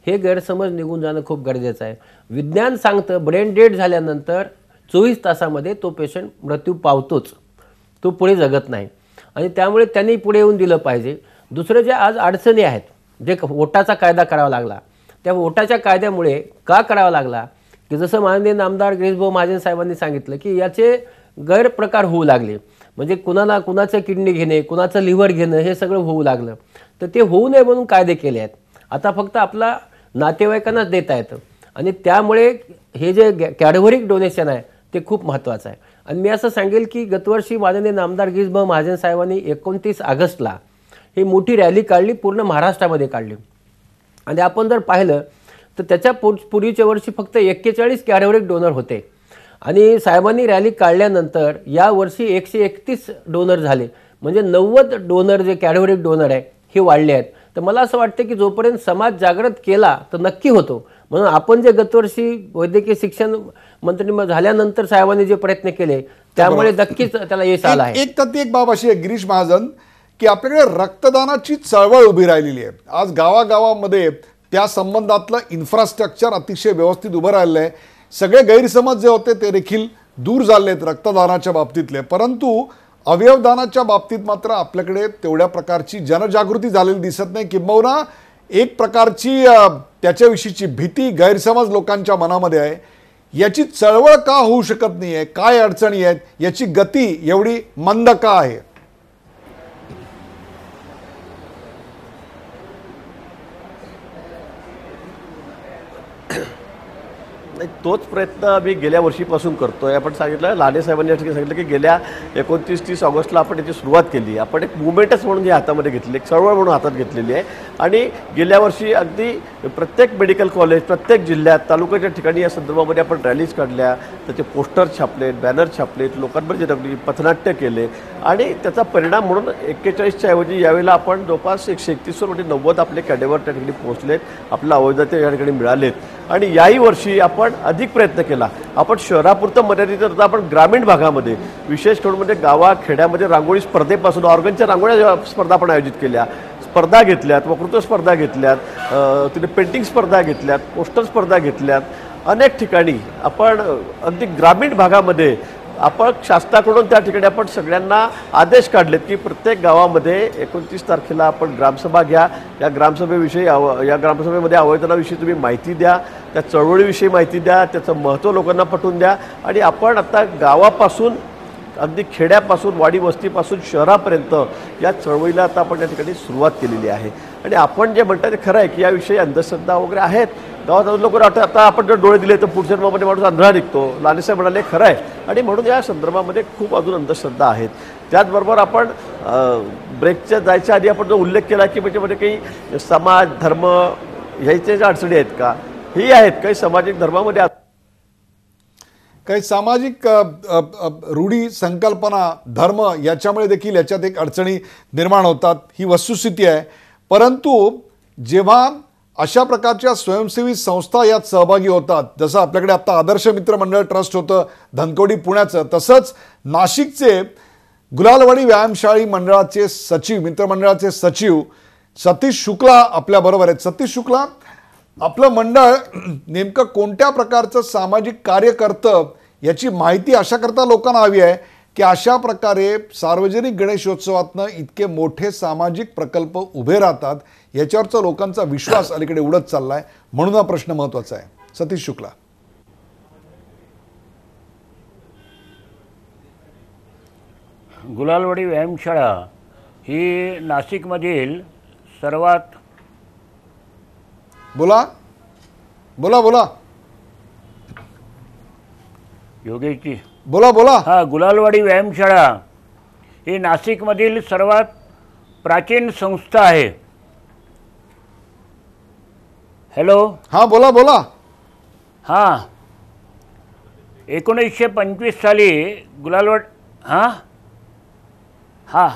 हे गैरसमज निघून जाणं खूप गरजेचं आहे. विज्ञान सांगतं ब्रेन डेड झाल्यानंतर 24 तासामध्ये तो पेशंट मृत्यू पावतोच, तो पुढे जगत नाही. आणि त्यामुळे त्यांनी पुढे येऊन दिलं पाहिजे. दुसरं जे आज अडचणी आहेत, जे वोटाचा कायदा करावा लागला, त्या वोटाच्या कायद्यामुळे का करावा लागला की जसं माननीय आमदार गिरीशभाऊ महाजन साहेबांनी सांगितलं की याचे गैरप्रकार होऊ लागले. म्हणजे कुणाचं किडनी घेणे, कुणाचं लिव्हर घेणं हे सगळं होऊ लागलं. तर ते होऊ नये म्हणून कायदे केले आहेत. आता फक्त आपला नातेवाईकांनाच देता येतं. आणि त्यामुळे हे जे कॅडव्हरिक डोनेशन आहे ते खूप महत्त्वाचं आहे. आणि मी असं सांगेल की गतवर्षी माननीय आमदार गिरीशभाऊ महाजन साहेबांनी 29 ऑगस्टला ही मोठी रॅली काढली, पूर्ण महाराष्ट्रामध्ये काढली. आणि आपण जर पाहिलं तर त्याच्या पूर्वीच्या वर्षी फक्त 41 कॅडव्हरिक डोनर होते. आणि साहेबांनी रॅली काढल्यानंतर यावर्षी 131 डोनर झाले. म्हणजे 90 डोनर जे कॅडव्हरिक डोनर आहे हे वाढले आहेत. तर मला असं वाटतं की जोपर्यंत समाज जागृत केला तर नक्की होतो. म्हणून आपण जे गतवर्षी वैद्यकीय शिक्षण मंत्री झाल्यानंतर साहेबांनी जे प्रयत्न केले त्यामुळे नक्कीच त्याला यश आलं आहे. एक तर एक बाब अशी आहे गिरीश महाजन की आपल्याकडे रक्तदानाची चळवळ उभी राहिलेली आहे. आज गावागावामध्ये त्या संबंधातलं इन्फ्रास्ट्रक्चर अतिशय व्यवस्थित उभं राहिलं आहे. सगळे गैरसमज जे होते ते देखील दूर झाले आहेत रक्तदानाच्या बाबतीतले. परंतु अवयवदानाच्या बाबतीत मात्र आपल्याकडे तेवढ्या प्रकारची जनजागृती झालेली दिसत नाही. किंबहुना एक प्रकारची त्याच्याविषयीची भीती, गैरसमज लोकांच्या मनामध्ये आहे. याची चळवळ का होऊ शकत नाही आहे? काय अडचणी आहेत? याची गती एवढी मंद का आहे? नाही, तोच प्रयत्न आम्ही गेल्या वर्षीपासून करतोय. आपण सांगितलं, लाडे साहेबांनी या ठिकाणी सांगितलं की गेल्या 29-30 ऑगस्टला आपण याची सुरुवात केली. आपण एक मुवमेंटच म्हणून ही हातामध्ये घेतली, एक चळवळ म्हणून हातात घेतलेली आहे. आणि गेल्या वर्षी अगदी प्रत्येक मेडिकल कॉलेज, प्रत्येक जिल्ह्यात, तालुक्याच्या ठिकाणी या संदर्भामध्ये आपण रॅलीज काढल्या, त्याचे पोस्टर छापलेत, बॅनर छापलेत, लोकांमध्ये पथनाट्य केले. आणि त्याचा परिणाम म्हणून 41च्या ऐवजी यावेळेला आपण जवळपास 131 म्हणजे 90 आपले कॅडेवर त्या ठिकाणी पोहोचलेत, आपला अवैधते या ठिकाणी मिळालेत. आणि याही वर्षी आपण अधिक प्रयत्न केला. आपण शहरापुरतं मर्यादित करता आपण ग्रामीण भागामध्ये, विशेष करून म्हणजे गावाखेड्यामध्ये रांगोळी स्पर्धेपासून ऑर्गनच्या रांगोळ्या स्पर्धा आपण आयोजित केल्या, स्पर्धा घेतल्यात, वक्तृत्व स्पर्धा घेतल्यात, तिथे पेंटिंग स्पर्धा घेतल्यात, पोस्टर स्पर्धा घेतल्यात. अनेक ठिकाणी आपण अगदी ग्रामीण भागामध्ये आपण शासनाकडून त्या ठिकाणी आपण सगळ्यांना आदेश काढलेत की प्रत्येक गावामध्ये 29 तारखेला आपण ग्रामसभा घ्या. या ग्रामसभेविषयी या ग्रामसभेमध्ये अवैधनाविषयी तुम्ही माहिती द्या, त्या चळवळीविषयी माहिती द्या, त्याचं महत्त्व लोकांना पटवून द्या. आणि आपण आता गावापासून अगदी खेड्यापासून, वाडी वस्तीपासून शहरापर्यंत या चळवळीला आता आपण या ठिकाणी सुरुवात केलेली आहे. आणि आपण जे म्हणतात ते खरं आहे की याविषयी अंधश्रद्धा वगैरे आहेत. गावात लोक आता आपण जर डोळे दिले तर पुढच्या जन्मामध्ये माणूस आंधळा निघतो, लालेसाहेब म्हणाले खरं आहे. आणि म्हणून या संदर्भामध्ये खूप अजून अंधश्रद्धा आहेत. त्याचबरोबर आपण ब्रेकच्या जायच्या आधी आपण जो उल्लेख केला की म्हणजे काही समाज, धर्म ह्याच्या ज्या अडचणी आहेत का, ही आहेत. काही सामाजिक धर्मामध्ये काही सामाजिक रूढी, संकल्पना, धर्म याच्यामुळे देखील याच्यात एक अडचणी निर्माण होतात, ही वस्तुस्थिती आहे. परंतु जेव्हा अशा प्रकारच्या स्वयंसेवी संस्था यात सहभागी होतात, जसं आपल्याकडे आता आदर्श मित्र मंडळ ट्रस्ट होतं धनकवडी पुण्याचं, तसंच नाशिकचे गुलालवाडी व्यायामशाळी मंडळाचे सचिव, मित्रमंडळाचे सचिव सतीश शुक्ला आपल्याबरोबर आहेत. सतीश शुक्ला, आपलं मंडळ नेमकं कोणत्या प्रकारचं सामाजिक कार्य करतं याची माहिती अशा करता लोकांना हवी आहे की अशा प्रकारे सार्वजनिक गणेशोत्सवातनं इतके मोठे सामाजिक प्रकल्प उभे राहतात, याच्यावरचा लोकांचा विश्वास अलीकडे उडत चाललाय. म्हणून हा प्रश्न महत्त्वाचा आहे. सतीश शुक्ला. गुलालवाडी व्यायामशाळा ही नाशिकमधील सर्वात बोला बोला बोला योगेशजी बोला बोला. हा, गुलालवाडी व्यायामशाळा ही नाशिकमधील सर्वात प्राचीन संस्था आहे. हॅलो, हां बोला बोला. हां, 1925 साली गुलालवाड हां हां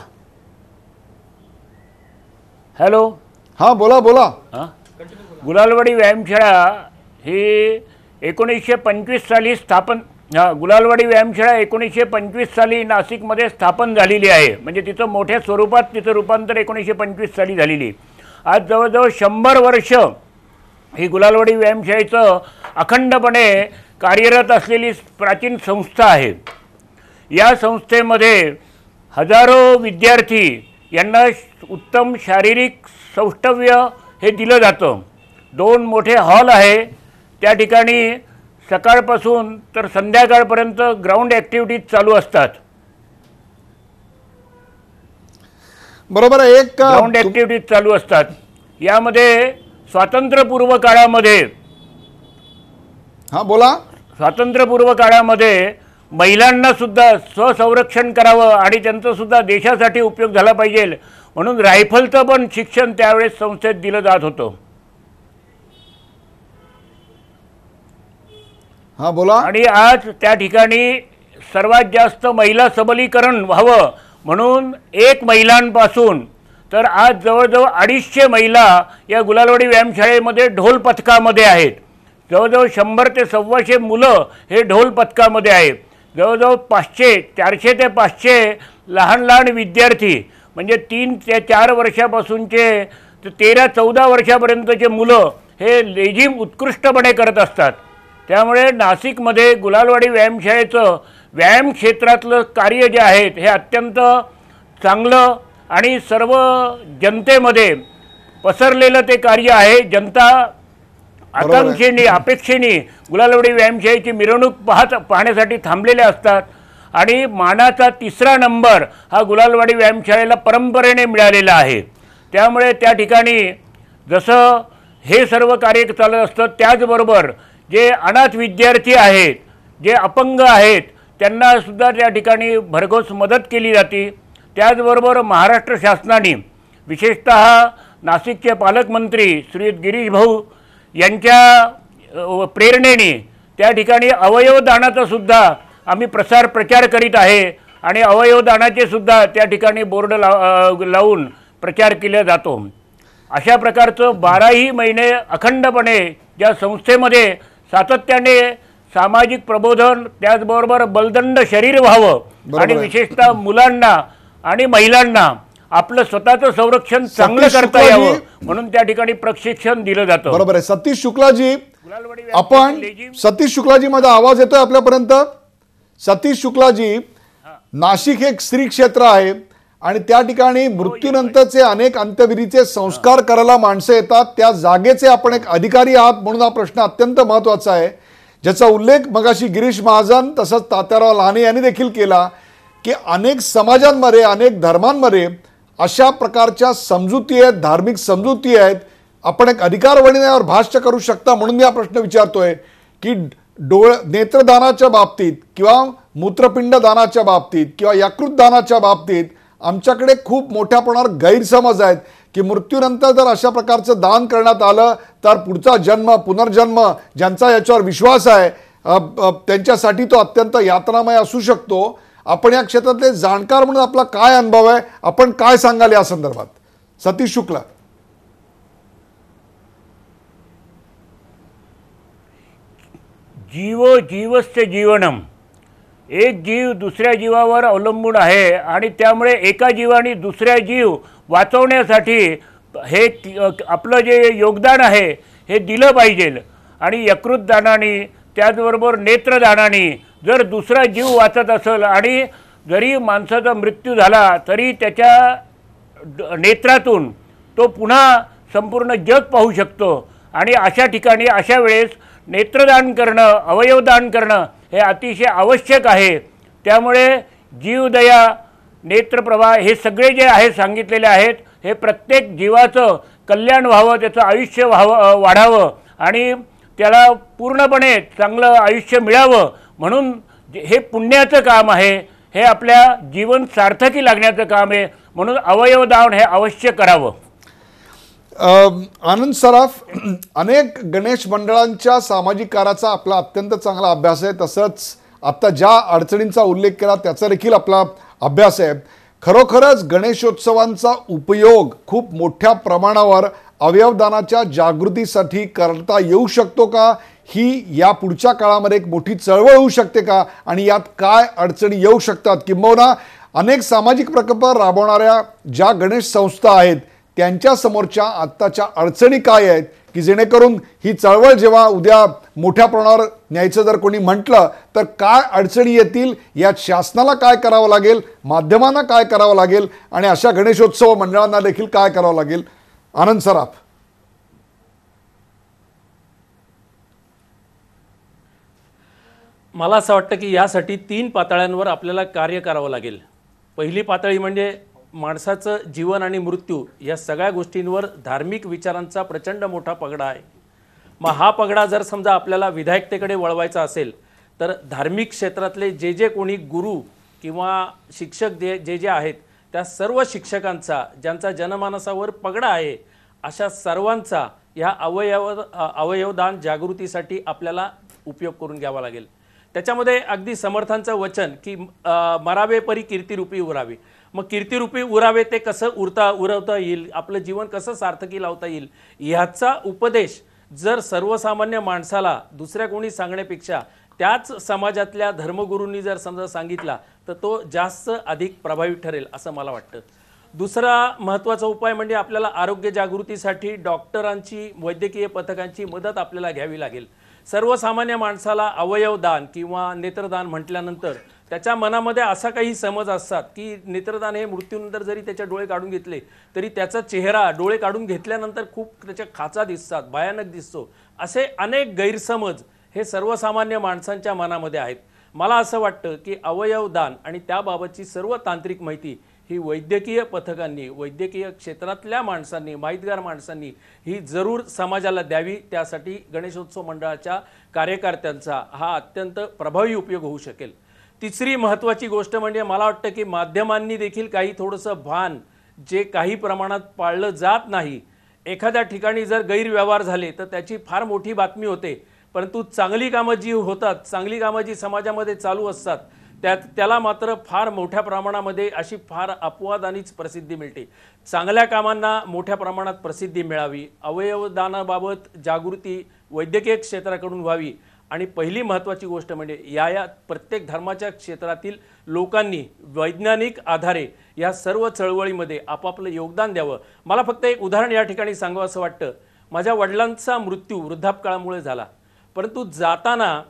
हॅलो, हां बोला बोला. हां, गुलालवाडी व्यायामशाळा ही 1925 साली स्थापन गुलालवाडी व्यायामशाळा 1925 साली नाशिकमध्ये स्थापन झालेली आहे. म्हणजे तिचं मोठ्या स्वरूपात तिचं रूपांतर 1925 साली झालेली. आज जवळजवळ 100 वर्ष ही गुलालवाडी व्यायामशाळेचं अखंडपणे कार्यरत असलेली प्राचीन संस्था आहे. या संस्थेमध्ये हजारो विद्यार्थी यांना उत्तम शारीरिक सौष्ठव्य हे दिलं जातं. 2 मोठे हॉल आहे. त्या ठिकाणी सकाळपासून तर संध्याकाळपर्यंत ग्राउंड ॲक्टिव्हिटीज चालू असतात. बरोबर आहे. एक ग्राउंड ॲक्टिव्हिटीज चालू असतात. यामध्ये स्वातंत्र्यपूर्व काळामध्ये बोला. स्वातंत्र्यपूर्व काळामध्ये महिलांना सुद्धा स्वसंरक्षण करावं आणि त्यांचं सुद्धा देशासाठी उपयोग झाला पाहिजे म्हणून रायफलचं पण शिक्षण त्यावेळेस संस्थेत दिलं जात होतं. बोला. आणि आज त्या ठिकाणी सर्वात जास्त महिला सबलीकरण व्हावं म्हणून 1 महिलांपासून तर आज जवळजवळ 250 महिला या गुलालवाडी व्यायामशाळेमध्ये ढोल पथकामध्ये आहेत. जवळजवळ 100 ते 125 मुलं हे ढोल पथकामध्ये आहेत. जवळजवळ 400 ते 500 लहान लहान विद्यार्थी म्हणजे 3 ते 4 वर्षापासूनचे ते 13-14 वर्षापर्यंतचे मुलं हे लेझिम उत्कृष्टपणे करत असतात. त्यामुळे नाशिकमध्ये गुलालवाडी व्यायामशाळेचं व्यायाम क्षेत्रातलं कार्य जे आहे हे अत्यंत चांगलं आणि सर्व जनतेमध्ये पसरलेलं ते कार्य आहे. जनता आकांक्षेने अपेक्षेने गुलालवाडी व्यायामशाळेची मिरवणूक पाहण्यासाठी थांबलेले असतात आणि मानाचा 3रा नंबर हा गुलालवाडी व्यायामशाळेला परंपरेने मिळालेला आहे. त्यामुळे त्या ठिकाणी जसं हे सर्व कार्य चालत असतं त्याचबरोबर जे अनाथ विद्यार्थी आहेत, जे अपंग आहेत त्यांना सुद्धा त्या ठिकाणी भरघोस मदत केली जाते. त्याचबरोबर महाराष्ट्र शासनाने विशेषतः नाशिकचे पालकमंत्री श्री गिरीश भाऊ यांच्या प्रेरणेने त्या ठिकाणी अवयवदानाचा सुद्धा आम्ही प्रचार करीत आहे आणि अवयवदानाचे सुद्धा त्या ठिकाणी बोर्ड लावून प्रचार केला जातो. अशा प्रकारचं 12ही महिने अखंडपणे ज्या संस्थेमध्ये सातत्याने सामाजिक प्रबोधन त्याचबरोबर बलदंड शरीर व्हावं आणि विशेषतः मुलांना आणि महिलांना आपलं स्वतःचं संरक्षण चांगलं करता यावं म्हणून त्या ठिकाणी प्रशिक्षण दिलं जातं. बरोबर आहे. सतीश शुक्लाजी, आपण सतीश शुक्लाजी माझा आवाज येतोय आपल्यापर्यंत? सतीश शुक्लाजी, नाशिक हे एक स्त्री क्षेत्र आहे आणि त्या ठिकाणी मृत्यूनंतरचे अनेक अंत्यविधीचे संस्कार करायला माणसं येतात. त्या जागेचे आपण एक अधिकारी आहात म्हणून हा प्रश्न अत्यंत महत्त्वाचा आहे, ज्याचा उल्लेख मगाशी गिरीश महाजन तसंच तात्याराव लहाने यांनी देखील केला की अनेक समाजांमध्ये अनेक धर्मांमध्ये अशा प्रकारच्या समजुती आहेत, धार्मिक समजुती आहेत. आपण एक अधिकारवणीवर भाष्य करू शकता म्हणून मी हा प्रश्न विचारतोय की नेत्रदानाच्या बाबतीत किंवा मूत्रपिंड दानाच्या बाबतीत किंवा यकृत दानाच्या बाबतीत आमच्याकडे खूप मोठ्या प्रमाणावर गैरसमज आहेत की मृत्यूनंतर जर अशा प्रकारचं दान करण्यात आलं तर पुढचा जन्म पुनर्जन्म ज्यांचा याच्यावर विश्वास आहे त्यांच्यासाठी तो अत्यंत यातनामय असू शकतो. आपण या क्षेत्रातले जाणकार म्हणून आपला काय अनुभव आहे, आपण काय सांगाल या संदर्भात? सतीश शुक्ला. जीवस्य जीवनम. एक जीव दुसऱ्या जीवावर अवलंबून आहे आणि त्यामुळे एका जीवाने दुसऱ्या जीव वाचवण्यासाठी हे आपलं जे योगदान आहे हे दिलं पाहिजे. आणि यकृत दानाने त्याचबरोबर नेत्रदानाने जर दुसरा जीव वाचत असेल आणि जरी माणसाचा मृत्यू झाला तरी त्याच्या नेत्रातून तो पुन्हा संपूर्ण जग पाहू शकतो. आणि अशा ठिकाणी अशा वेळेस नेत्रदान करणं, अवयवदान करणं हे अतिशय आवश्यक आहे. त्यामुळे जीवदया, नेत्रप्रभा हे सगळे जे आहे सांगितलेले आहेत हे प्रत्येक जीवाचं कल्याण व्हावं, त्याचं आयुष्य वाढावं आणि त्याला पूर्णपणे चांगलं आयुष्य मिळावं म्हणून हे पुण्याचं काम आहे. हे आपल्या जीवन सार्थकी लागण्याचं काम आहे म्हणून अवयवदान हे अवश्य करावं. आनंद सराफ, अनेक गणेश मंडळांच्या सामाजिक कार्याचा आपला अत्यंत चांगला अभ्यास आहे. तसंच आता ज्या अडचणींचा उल्लेख केला त्याचा देखील आपला अभ्यास आहे. खरोखरच गणेशोत्सवांचा उपयोग खूप मोठ्या प्रमाणावर अवयवदानाच्या जागृतीसाठी करता येऊ शकतो का? ही या पुढच्या काळामध्ये एक मोठी चळवळ होऊ शकते का? आणि यात काय अडचणी येऊ शकतात? किंबहुना अनेक सामाजिक प्रकल्प राबवणाऱ्या ज्या गणेश संस्था आहेत त्यांच्या समोरच्या आत्ताच्या अडचणी काय आहेत, की जेणेकरून ही चळवळ जेव्हा उद्या मोठ्या प्रमाणावर न्यायचं जर कोणी म्हटलं तर काय अडचणी येतील, यात शासनाला काय करावं लागेल, माध्यमांना काय करावं लागेल आणि अशा गणेशोत्सव मंडळांना देखील काय करावं लागेल. आनंद सराफ. मला असं वाटतं की यासाठी 3 पातळ्यांवर आपल्याला कार्य करावं लागेल. पहिली पातळी म्हणजे माणसाचं जीवन आणि मृत्यू या सगळ्या गोष्टींवर धार्मिक विचारांचा प्रचंड मोठा पगडा आहे. मग हा पगडा जर समजा आपल्याला विधायकतेकडे वळवायचा असेल तर धार्मिक क्षेत्रातले जे कोणी गुरु किंवा शिक्षक जे आहेत त्या सर्व शिक्षकांचा, ज्यांचा जनमानसावर पगडा आहे, अशा सर्वांचा या अवयवदान जागृतीसाठी आपल्याला उपयोग करून घ्यावा लागेल. त्याच्यामध्ये अगदी समर्थांचं वचन की मरावे परी कीर्तिरूपी उरावे. मग कीर्तिरूपी उरावे ते कसं उरवता येईल, आपलं जीवन कसं सार्थकी लावता येईल, ह्याचा उपदेश जर सर्वसामान्य माणसाला दुसऱ्या कोणी सांगण्यापेक्षा त्याच समाजातल्या धर्मगुरूंनी जर समजा सांगितला तर तो जास्त अधिक प्रभावी ठरेल असं मला वाटतं. दुसरा महत्त्वाचा उपाय म्हणजे आपल्याला आरोग्य जागृतीसाठी डॉक्टरांची, वैद्यकीय पथकांची मदत आपल्याला घ्यावी लागेल. सर्वसामान्य माणसाला अवयवदान किंवा नेत्रदान म्हटल्यानंतर त्याच्या मनामध्ये असा काही समज असतात की नेत्रदान हे मृत्यूनंतर जरी त्याचे डोळे काढून घेतले तरी त्याचा चेहरा, डोळे काढून घेतल्यानंतर खूप त्याच्या खाचा दिसतात, भयानक दिसतो, असे अनेक गैरसमज हे सर्वसामान्य माणसांच्या मनामध्ये आहेत. मला असं वाटतं की अवयवदान आणि त्याबाबतची सर्व तांत्रिक माहिती ही वैद्यकीय पथकांनी, वैद्यकीय क्षेत्रातल्या माणसांनी, माहितगार माणसांनी ही जरूर समाजाला द्यावी. त्यासाठी गणेशोत्सव मंडळाच्या कार्यकर्त्यांचा हा अत्यंत प्रभावी उपयोग होऊ शकेल. तिसरी महत्त्वाची गोष्ट म्हणजे मला वाटतं की माध्यमांनी देखील काही थोडंसं भान जे काही प्रमाणात पाळलं जात नाही. एखाद्या ठिकाणी जर गैरव्यवहार झाले तर त्याची फार मोठी बातमी होते, परंतु चांगली कामं जी होतात, चांगली कामं जी समाजामध्ये चालू असतात त्याला मात्र फार मोठ्या प्रमाणामध्ये अशी फार अपवाद आणिच प्रसिद्धी मिळते. चांगल्या कामांना मोठ्या प्रमाणात प्रसिद्धी मिळावी, अवयवदानाबाबत जागृती वैद्यकीय क्षेत्राकडून व्हावी आणि पहिली महत्त्वाची गोष्ट म्हणजे या प्रत्येक धर्माच्या क्षेत्रातील लोकांनी वैज्ञानिक आधारे या सर्व चळवळीमध्ये आपापलं योगदान द्यावं. मला फक्त एक उदाहरण या ठिकाणी सांगावं असं वाटतं. माझ्या वडिलांचा मृत्यू वृद्धापकाळामुळे झाला, परंतु जाताना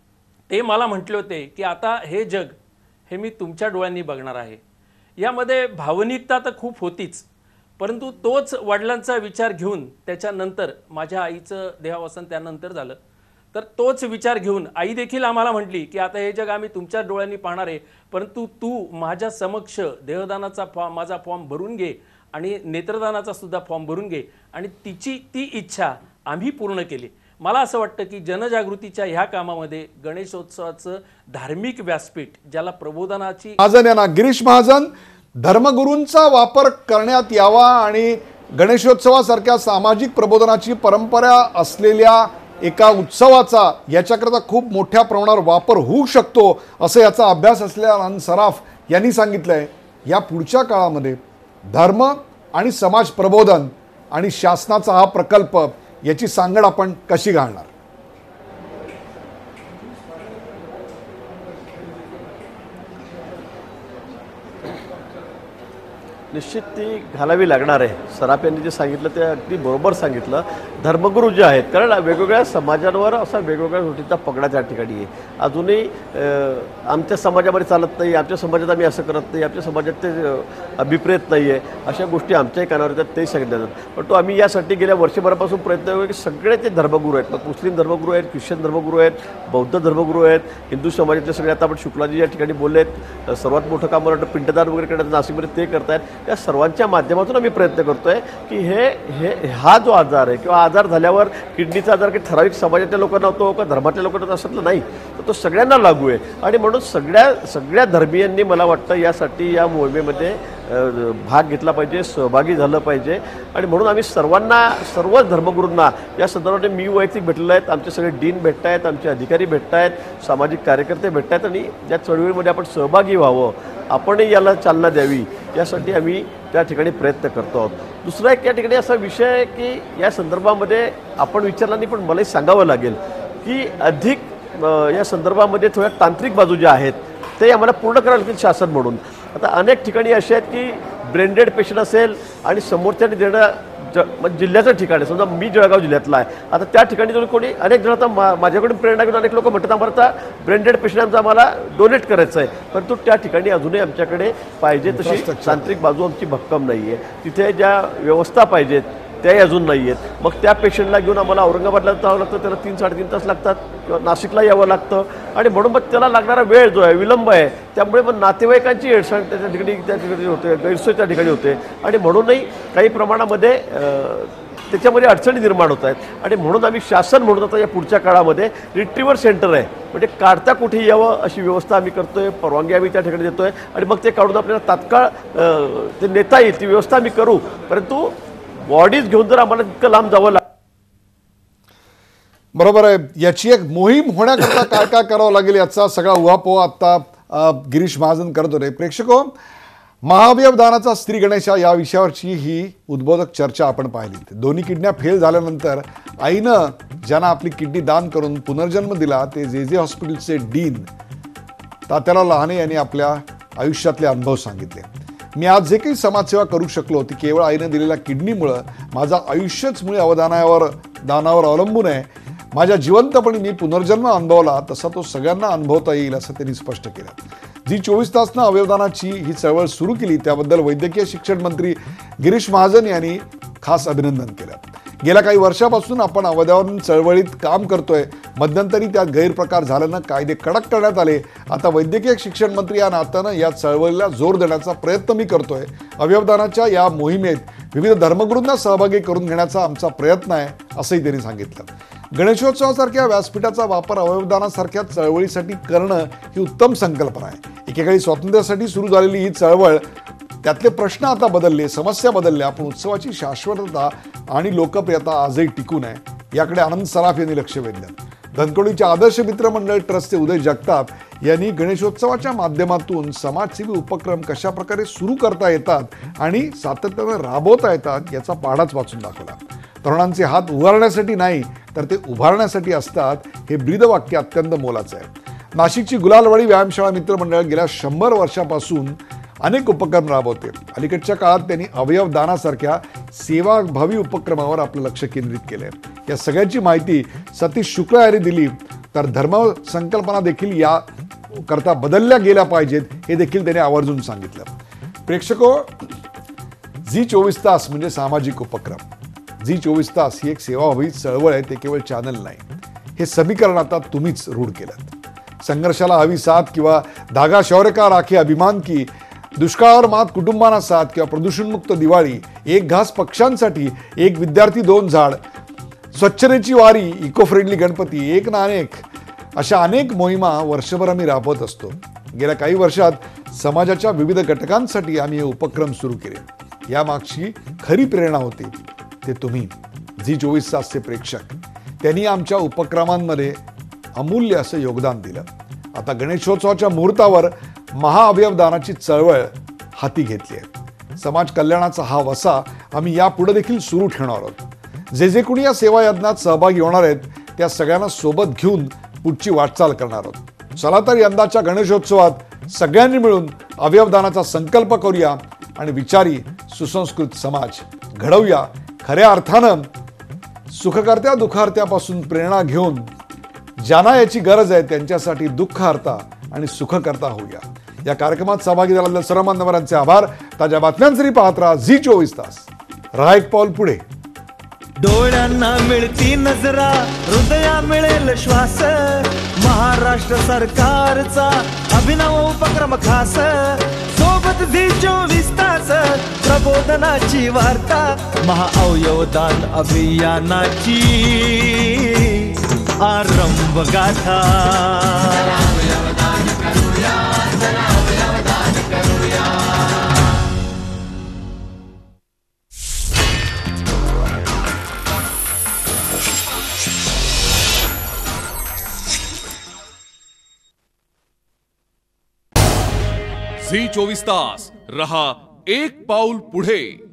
ते मला म्हटले होते की आता हे जग हे मी तुमच्या डोळ्यांनी बघणार आहे. यामध्ये भावनिकता तर खूप होतीच, परंतु तोच वडिलांचा विचार घेऊन त्याच्यानंतर माझ्या आईचं देहावसान त्यानंतर झालं, तर तोच विचार घेऊन आई देखील आम्हाला म्हटली की आता हे जग आम्ही तुमच्या डोळ्यांनी पाहणार आहे, परंतु तू माझ्या समक्ष देहदानाचा माझा फॉर्म भरून घे आणि नेत्रदानाचा सुद्धा फॉर्म भरून घे. आणि तिची ती इच्छा आम्ही पूर्ण केली. मला असं वाटतं की जनजागृतीच्या ह्या कामामध्ये गणेशोत्सवाचं धार्मिक व्यासपीठ, ज्याला प्रबोधनाची महाजन यांना, गिरीश महाजन, धर्मगुरूंचा वापर करण्यात यावा आणि गणेशोत्सवासारख्या सामाजिक प्रबोधनाची परंपरा असलेल्या एका उत्सवाचा याच्याकरता खूप मोठ्या प्रमाणावर वापर होऊ शकतो असं याचा अभ्यास असलेल्या आनंद सराफ यांनी सांगितलंय. या पुढच्या काळामध्ये धर्म आणि समाज प्रबोधन आणि शासनाचा हा प्रकल्प याची सांगड आपण कशी घालणार? निश्चित ती घालावी लागणार आहे. सराफ यांनी जे सांगितलं ते अगदी बरोबर सांगितलं. धर्मगुरू जे आहेत, कारण वेगवेगळ्या समाजांवर असा वेगवेगळ्या गोष्टींचा पगडा त्या ठिकाणी आहे. अजूनही आमच्या समाजामध्ये चालत नाही, आमच्या समाजात आम्ही असं करत नाही, आमच्या समाजात ते अभिप्रेत नाही आहे, अशा गोष्टी आमच्याही कानावर येतात, तेही सांगितल्या जातात. पण तो आम्ही यासाठी गेल्या वर्षभरापासून प्रयत्न करू की सगळे ते धर्मगुरू आहेत, मग मुस्लिम धर्मगुरू आहेत, ख्रिश्चन धर्मगुरू आहेत, बौद्ध धर्मगुरू आहेत, हिंदू समाजातले सगळे, आता आपण शुक्लाजी या ठिकाणी बोललेत, सर्वात मोठं काम मला वाटतं पिंडदान वगैरे करतात नाशिकमध्ये, ते करतायत. या सर्वांच्या माध्यमातून आम्ही प्रयत्न करतोय की हा जो आजार आहे किंवा आजार झाल्यावर किडनीचा आजार काही ठराविक समाजातल्या लोकांना होतो का धर्मातल्या लोकांना असलं नाही, तर तो सगळ्यांना लागू आहे. आणि म्हणून सगळ्या धर्मीयांनी मला वाटतं यासाठी या मोहिमेमध्ये भाग घेतला पाहिजे, सहभागी झालं पाहिजे. आणि म्हणून आम्ही सर्व धर्मगुरूंना या संदर्भात मी वैयक्तिक भेटलेलो आहेत, आमचे सगळे डीन भेटत आहेत, आमचे अधिकारी भेटत आहेत, सामाजिक कार्यकर्ते भेटत आहेत, आणि या चळवळीमध्ये आपण सहभागी व्हावं, आपणही याला चालना द्यावी, यासाठी आम्ही त्या ठिकाणी प्रयत्न करतो आहोत. दुसरा एक या ठिकाणी असा विषय आहे की या संदर्भामध्ये आपण विचारला नाही, पण मलाही सांगावं लागेल की अधिक या संदर्भामध्ये थोड्या तांत्रिक बाजू ज्या आहेत ते आम्हाला पूर्ण करायला लागतील शासन म्हणून. आता अनेक ठिकाणी असे आहेत की ब्रेनडेड पेशंट असेल आणि समोरच्याने देणं म्हणजे जिल्ह्याचं ठिकाण आहे, समजा मी जळगाव जिल्ह्यातला आहे, आता त्या ठिकाणी जर कोणी अनेक जण आता माझ्याकडून प्रेरणा घेऊन अनेक लोक म्हणतात आम्हाला ब्रेनडेड पेशंटांचा आम्हाला डोनेट करायचं आहे, परंतु त्या ठिकाणी अजूनही आमच्याकडे पाहिजे तशी तांत्रिक बाजू आमची भक्कम नाही आहे, तिथे ज्या व्यवस्था पाहिजेत त्याही अजून नाही आहेत. मग त्या पेशंटला घेऊन आम्हाला औरंगाबादला जावं लागतं, त्याला 3-3.5 तास लागतात, किंवा नाशिकला यावं लागतं, आणि म्हणून मग त्याला लागणारा वेळ जो आहे विलंब आहे, त्यामुळे मग नातेवाईकांची हेळसांड त्या ठिकाणी होते, गैरसोय त्या ठिकाणी होते, आणि म्हणूनही काही प्रमाणामध्ये त्याच्यामध्ये अडचणी निर्माण होत आहेत. आणि म्हणून आम्ही शासन म्हणून आता या पुढच्या काळामध्ये रिट्रीवर सेंटर आहे, म्हणजे काढता कुठेही यावं अशी व्यवस्था आम्ही करतोय, परवानगी आम्ही त्या ठिकाणी देतोय, आणि मग ते काढून आपल्याला तात्काळ ते नेता येईल ती व्यवस्था आम्ही करू. परंतु बॉडीज घेऊन जर आम्हाला इतकं लांब जावं लागतं. बरोबर आहे. याची एक मोहीम होण्याकरता काय काय करावं लागेल याचा सगळा उहापोह आता गिरीश महाजन करत होते. प्रेक्षको, महाअवयव दानाचा स्त्री गणेशा या विषयावरची ही उद्बोधक चर्चा आपण पाहिली. दोन्ही किडन्या फेल झाल्यानंतर आईनं ज्यांना आपली किडनी दान करून पुनर्जन्म दिला ते जे हॉस्पिटलचे डीन तात्याराव लहाने यांनी आपल्या आयुष्यातले अनुभव सांगितले. मी आज जे काही समाजसेवा करू शकलो ती केवळ आईनं दिलेल्या किडनीमुळं. माझं आयुष्यच मुळे दानावर अवलंबून आहे. माझ्या जिवंतपणी मी पुनर्जन्म अनुभवला तसा तो सगळ्यांना अनुभवता येईल असं त्यांनी स्पष्ट केलं. जी 24 तासनं अवयवदानाची ही चळवळ सुरू केली त्याबद्दल वैद्यकीय शिक्षण मंत्री गिरीश महाजन यांनी खास अभिनंदन केलं. गेल्या काही वर्षापासून आपण अवयवदान चळवळीत काम करतोय. मध्यंतरी त्यात गैरप्रकार झाल्यानं कायदे कडक करण्यात आले. आता वैद्यकीय शिक्षण मंत्री या नात्यानं या चळवळीला जोर देण्याचा प्रयत्न मी करतोय. अवयवदानाच्या या मोहिमेत विविध धर्मगुरूंना सहभागी करून घेण्याचा आमचा प्रयत्न आहे असंही त्यांनी सांगितलं. गणेशोत्सवासारख्या व्यासपीठाचा वापर अवयवदानासारख्या चळवळीसाठी करणं ही उत्तम संकल्पना आहे. एकेकाळी स्वातंत्र्यासाठी सुरू झालेली ही चळवळ, त्यातले प्रश्न आता बदलले, समस्या बदलल्या, पण उत्सवाची शाश्वतता आणि लोकप्रियता आजही टिकून आहे. याकडे आनंद सराफ यांनी लक्ष वेधलं. धनकवडीच्या आदर्श मित्र मंडळ ट्रस्टचे उदय जगताप यांनी गणेशोत्सवाच्या माध्यमातून समाजसेवी उपक्रम कशा प्रकारे सुरू करता येतात आणि सातत्यानं राबवता येतात याचा पाढाच वाचून दाखवला. तरुणांचे हात उभारण्यासाठी नाही तर ते उभारण्यासाठी असतात हे ब्रीदवाक्य अत्यंत मोलाचं आहे. नाशिकची गुलालवाडी व्यायामशाळा मित्रमंडळ गेल्या 100 वर्षापासून अनेक उपक्रम राबवते. अलीकडच्या काळात त्यांनी अवयव दानासारख्या सेवाभावी उपक्रमावर आपलं लक्ष केंद्रित केलंय. या सगळ्याची माहिती सतीश शुक्ला यांनी दिली. तर धर्म संकल्पना देखील या करता बदलल्या गेल्या पाहिजेत हे देखील त्यांनी आवर्जून सांगितलं. प्रेक्षको, झी 24 तास म्हणजे सामाजिक उपक्रम. झी 24 तास ही एक सेवाभावी चळवळ आहे, ते केवळ चॅनल नाही. हे समीकरण आता तुम्हीच रूढ केलं. संघर्षाला हवी साथ किंवा धागा शौर्य का राखे अभिमान की, दुष्काळावर मात कुटुंबांना साथ किंवा प्रदूषणमुक्त दिवाळी, एक घास पक्ष्यांसाठी, एक विद्यार्थी 2 झाड, स्वच्छतेची वारी, इको फ्रेंडली गणपती, एक ना अनेक, अशा अनेक मोहिमा वर्षभर आम्ही राबवत असतो. गेल्या काही वर्षात समाजाच्या विविध घटकांसाठी आम्ही हे उपक्रम सुरू केले. यामागची खरी प्रेरणा होती ते तुम्ही, झी 24 तासचे प्रेक्षक. त्यांनी आमच्या उपक्रमांमध्ये अमूल्य असं योगदान दिलं. आता गणेशोत्सवाच्या मुहूर्तावर महाअवयवदानाची चळवळ हाती घेतली आहे. समाज कल्याणाचा हा वसा आम्ही यापुढे देखील सुरू ठेवणार आहोत. जे कोणी या सेवा यज्ञात सहभागी होणार आहेत त्या सगळ्यांना सोबत घेऊन पुढची वाटचाल करणार आहोत. चला तर यंदाच्या गणेशोत्सवात सगळ्यांनी मिळून अवयवदानाचा संकल्प करूया आणि विचारी सुसंस्कृत समाज घडवूया. खऱ्या अर्थानं सुखकर्त्या दुःखहर्त्यापासून प्रेरणा घेऊन ज्यांना याची गरज आहे त्यांच्यासाठी दुःखहर्ता आणि सुखकर्ता होऊया. या कार्यक्रमात सहभागी झालेल्या सर्व मान्यवरांचे आभार. ताज्या बातम्यांसाठी पाहत राहा झी 24 तास. राहा एक पाऊल पुढे. डोळ्यांना मिळती नजरा, हृदया मिळेल श्वास, महाराष्ट्र सरकारचा अभिनव उपक्रम खास, सोबत झी 24 तास प्रबोधनाची वार्ता, महाअवयवदान अभियानाची आरंभ गाथा. झी 24 तास रहा एक पाऊल पुढे.